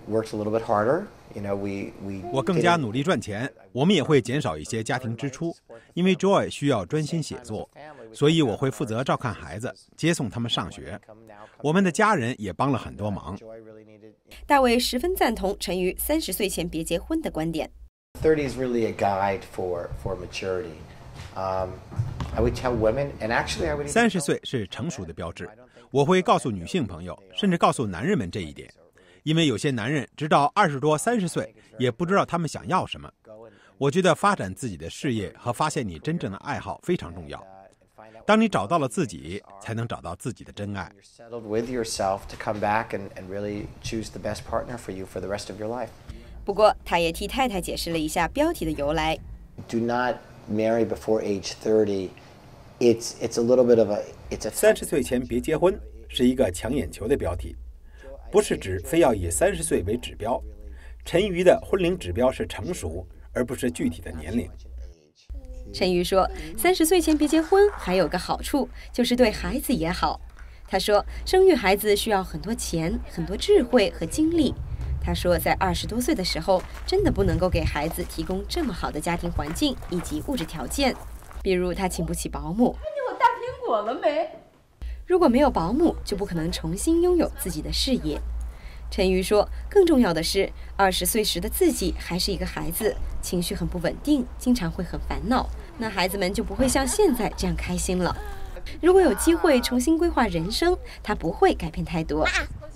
我更加努力赚钱，我们也会减少一些家庭支出，因为 Joy 需要专心写作，所以我会负责照看孩子，接送他们上学。我们的家人也帮了很多忙。
大卫十分赞同陈瑜三十岁前别结婚的观点。
三十岁是成熟的标志，我会告诉女性朋友，甚至告诉男人们这一点。因为有些男人直到二十多、三十岁也不知道他们想要什么。我觉得发展自己的事业和发现你真正的爱好非常重要。当你找到了自己，才能找到自己的真爱。
不过，他也替太太解释了一下标题的由来。
Do not marry before age thirty. It's it's a little bit of a it's a
三十岁前别结婚是一个抢眼球的标题，不是指非要以三十岁为指标。陈瑜的婚龄指标是成熟，而不是具体的年龄。
陈瑜说，三十岁前别结婚还有个好处，就是对孩子也好。他说，生育孩子需要很多钱、很多智慧和精力。他说，在二十多岁的时候，真的不能够给孩子提供这么好的家庭环境以及物质条件，比如他请不起保姆。
看见我大苹果了没？
如果没有保姆，就不可能重新拥有自己的事业。陈瑜说，更重要的是，二十岁时的自己还是一个孩子，情绪很不稳定，经常会很烦恼，那孩子们就不会像现在这样开心了。如果有机会重新规划人生，他不会改变太多。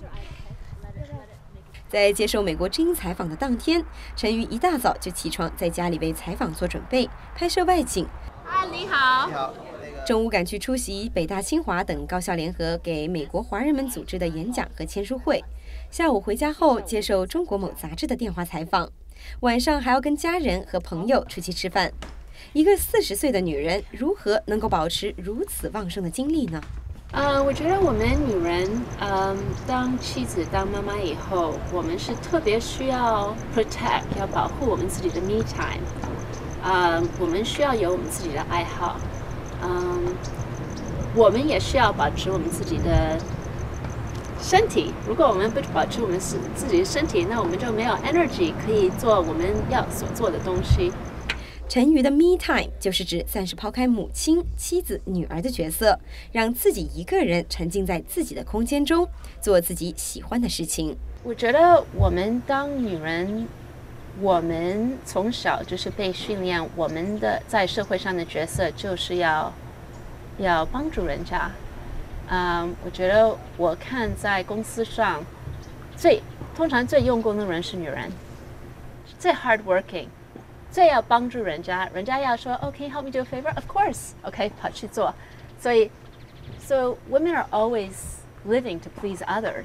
在接受美国之音采访的当天，陈瑜一大早就起床，在家里为采访做准备，拍摄外景。
啊，你好。
你好。
中午赶去出席北大、清华等高校联合给美国华人们组织的演讲和签书会。下午回家后接受中国某杂志的电话采访，晚上还要跟家人和朋友出去吃饭。一个四十岁的女人如何能够保持如此旺盛的精力呢？
呃，我觉得我们女人，嗯，当妻子、当妈妈以后，我们是特别需要 protect， 要保护我们自己的 me time。呃，我们需要有我们自己的爱好，嗯，我们也需要保持我们自己的身体。如果我们不保持我们自自己的身体，那我们就没有 energy 可以做我们要所做的东西。
陈瑜的 me time 就是指暂时抛开母亲、妻子、女儿的角色，让自己一个人沉浸在自己的空间中，做自己喜欢的事情。
我觉得我们当女人，我们从小就是被训练，我们的在社会上的角色就是要要帮助人家。嗯，我觉得我看在公司上，最通常最用功的人是女人，最 hard working。最要帮助人家，人家要说 "Okay, help me do a favor." Of course, OK, 跑去做。所以 So women are always living to please others.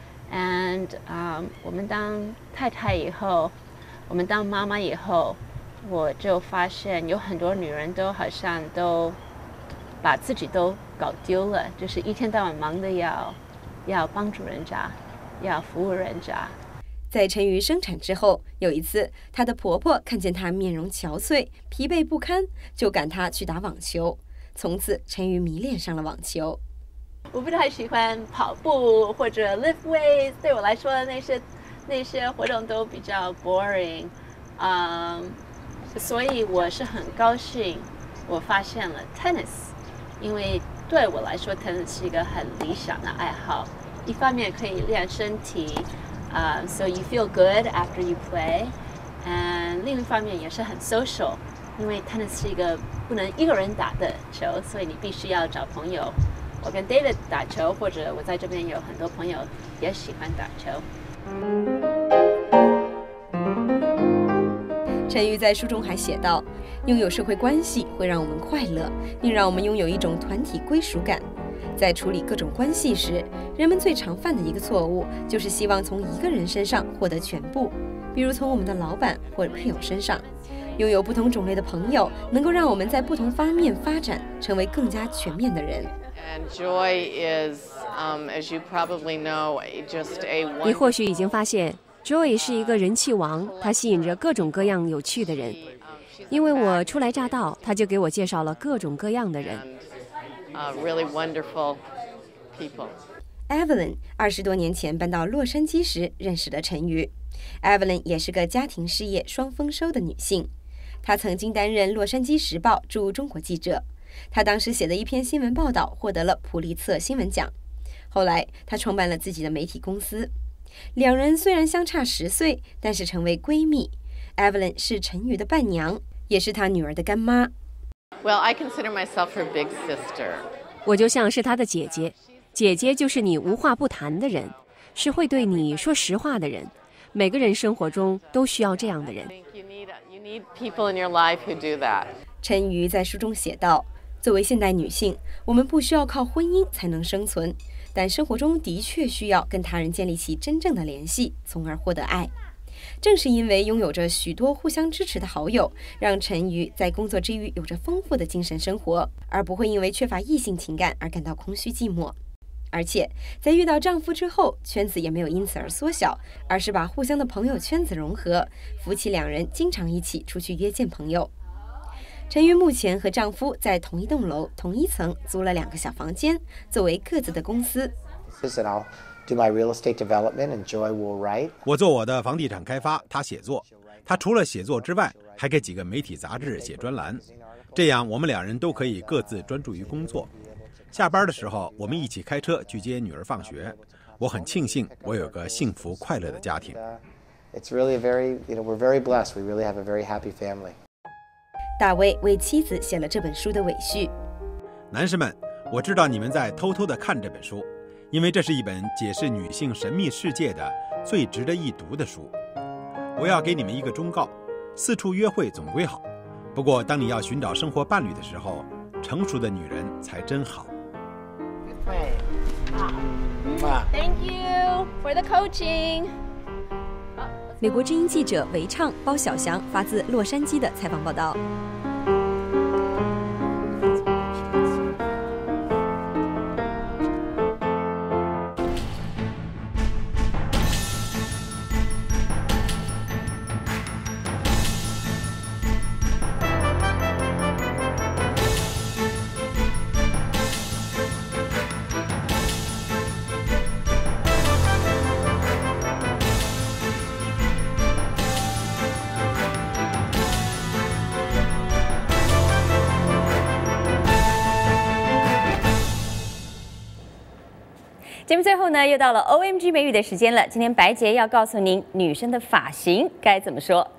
And um, 我们当太太以后，我们当妈妈以后，我就发现有很多女人都好像都把自己都搞丢了，就是一天到晚忙的要要帮助人家，要服务人家。
在陈瑜生产之后，有一次，她的婆婆看见她面容憔悴、疲惫不堪，就赶她去打网球。从此，陈瑜迷恋上了网球。
我不太喜欢跑步或者 lift weights， 对我来说那些那些活动都比较 boring， 嗯、um, ，所以我是很高兴我发现了 tennis， 因为对我来说 tennis 是一个很理想的爱好，一方面可以练身体。Uh, so you feel good after you play, and 另一方面也是很 social， 因为 tennis 是一个不能一个人打的球，所以你必须要找朋友。我跟 David 打球，或者我在这边有很多朋友也喜欢打球。
陈瑜在书中还写道，拥有社会关系会让我们快乐，并让我们拥有一种团体归属感。在处理各种关系时，人们最常犯的一个错误就是希望从一个人身上获得全部，比如从我们的老板或者配偶身上。拥有不同种类的朋友，能够让我们在不同方面发展，成为更加全面的人。
你或许已经发现 Joy 是一个人气王，他吸引着各种各样有趣的人。因为我初来乍到，他就给我介绍了各种各样的人。
Uh, really wonderful people.
Evelyn 二十多年前搬到洛杉矶时认识了陈瑜。Evelyn 也是个家庭事业双丰收的女性，她曾经担任《洛杉矶时报》驻中国记者，她当时写的一篇新闻报道获得了普利策新闻奖。后来，她创办了自己的媒体公司。两人虽然相差十岁，但是成为闺蜜。Evelyn 是陈瑜的伴娘，也是她女儿的干妈。
Well, I consider myself her big sister.
我就像是她的姐姐，姐姐就是你无话不谈的人，是会对你说实话的人。每个人生活中都需要这样的人。
You need people in your life who do that.
陈瑜在书中写道：“作为现代女性，我们不需要靠婚姻才能生存，但生活中的确需要跟他人建立起真正的联系，从而获得爱。 正是因为拥有着许多互相支持的好友，让陈瑜在工作之余有着丰富的精神生活，而不会因为缺乏异性情感而感到空虚寂寞。而且在遇到丈夫之后，圈子也没有因此而缩小，而是把互相的朋友圈子融合，夫妻两人经常一起出去约见朋友。陈瑜目前和丈夫在同一栋楼同一层租了两个小房间，作为各自的公司。
Do my real estate development, and Joy will write.
我做我的房地产开发，他写作。他除了写作之外，还给几个媒体杂志写专栏。这样，我们两人都可以各自专注于工作。下班的时候，我们一起开车去接女儿放学。我很庆幸，我有个幸福快乐的家庭。
It's really very, you know, we're very blessed. We really have a very happy family.
大卫为妻子写了这本书的尾序。
男士们，我知道你们在偷偷地看这本书。因为这是一本解释女性神秘世界的最值得一读的书。我要给你们一个忠告：四处约会总归好，不过当你要寻找生活伴侣的时候，成熟的女人才真好。
Thank you for the coaching.
美国之音记者韦畅、包小祥发自洛杉矶的采访报道。
节目最后呢，又到了 O M G 美语的时间了。今天白洁要告诉您，女生的发型该怎么说。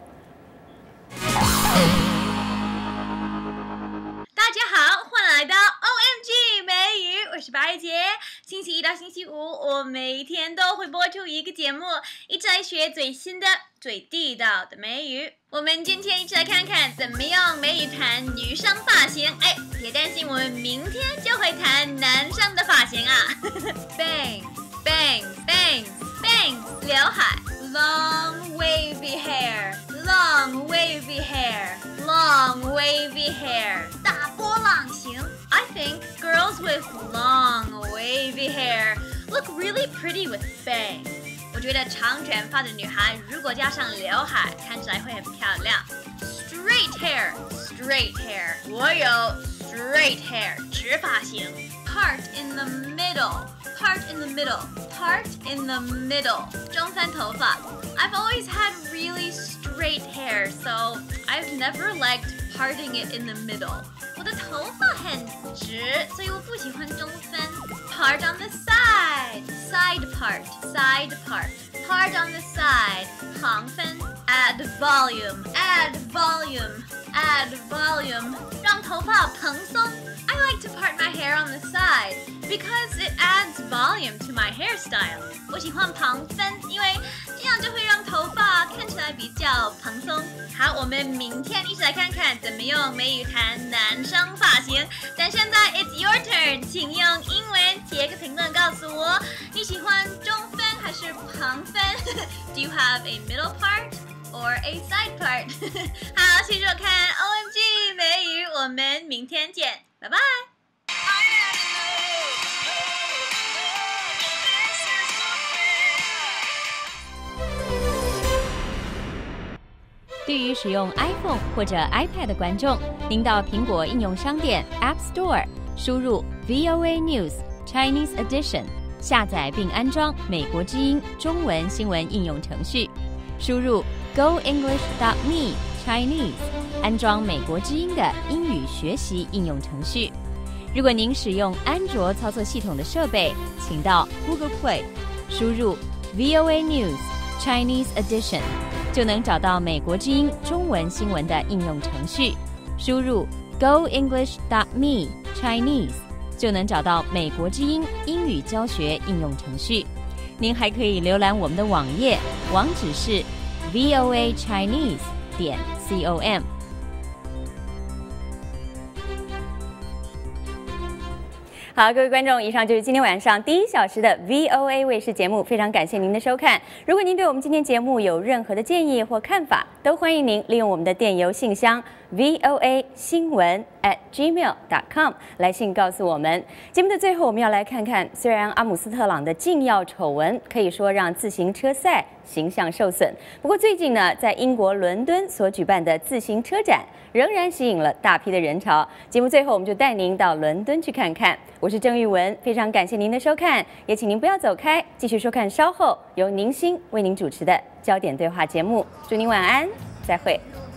大家好，欢迎来到 O M G 美语，我是白洁。星期一到星期五，我每天都会播出一个节目，一直来学最新的、最地道的美语。我们今天一起来看看怎么用美语谈女生发型。哎，别担心，我们明天就会谈男生的发型啊。bang bang bang bang， 刘海 long wavy hair long wavy hair long wavy hair， 大波浪形。I think girls with long wavy hair look really pretty with bangs。我觉得长卷发的女孩如果加上刘海，看起来会很漂亮。Straight hair, straight hair， 我有 straight hair 直发型。Part in the middle, part in the middle, part in the middle， 中分头发。I've always had really straight hair, so I've never liked parting it in the middle。我的头发很直，所以我不喜欢中分。Part on the side, side part, side part, part on the side， 旁分。Add volume, add volume, add volume， 让头发蓬松。I like to part my hair on the side because it adds volume to my hairstyle。我喜欢旁分，因为这样就会让头发看起来比较蓬松。好，我们明天一起来看看怎么用美语谈男生发型。但现在 it's your turn， 请用英文写个评论告诉我，你喜欢中分还是旁分？Do you have a middle part or a side part？ 好，继续看 O M G 美语，我们明天见，拜拜。
对于使用 iPhone 或者 iPad 的观众，您到苹果应用商店 App Store 输入 V O A News Chinese Edition， 下载并安装美国之音中文新闻应用程序，输入 Go English dot me Chinese， 安装美国之音的英语学习应用程序。如果您使用安卓操作系统的设备，请到 Google Play 输入 V O A News Chinese Edition， 就能找到美国之音中文新闻的应用程序，输入 Go English dot me Chinese， 就能找到美国之音英语教学应用程序。您还可以浏览我们的网页，网址是 V O A Chinese 点 com。 好，各位观众，以上就是今天晚上第一小时的 V O A 卫视节目，非常感谢您的收看。如果您对我们今天节目有任何的建议或看法，都欢迎您利用我们的电邮信箱 V O A 新闻 at gmail dot com 来信告诉我们。节目的最后，我们要来看看，虽然阿姆斯特朗的禁药丑闻可以说让自行车赛形象受损，不过最近呢，在英国伦敦所举办的自行车展仍然吸引了大批的人潮。节目最后，我们就带您到伦敦去看看。我是郑玉文，非常感谢您的收看，也请您不要走开，继续收看稍后由宁馨为您主持的焦点对话节目。祝您晚安，再会。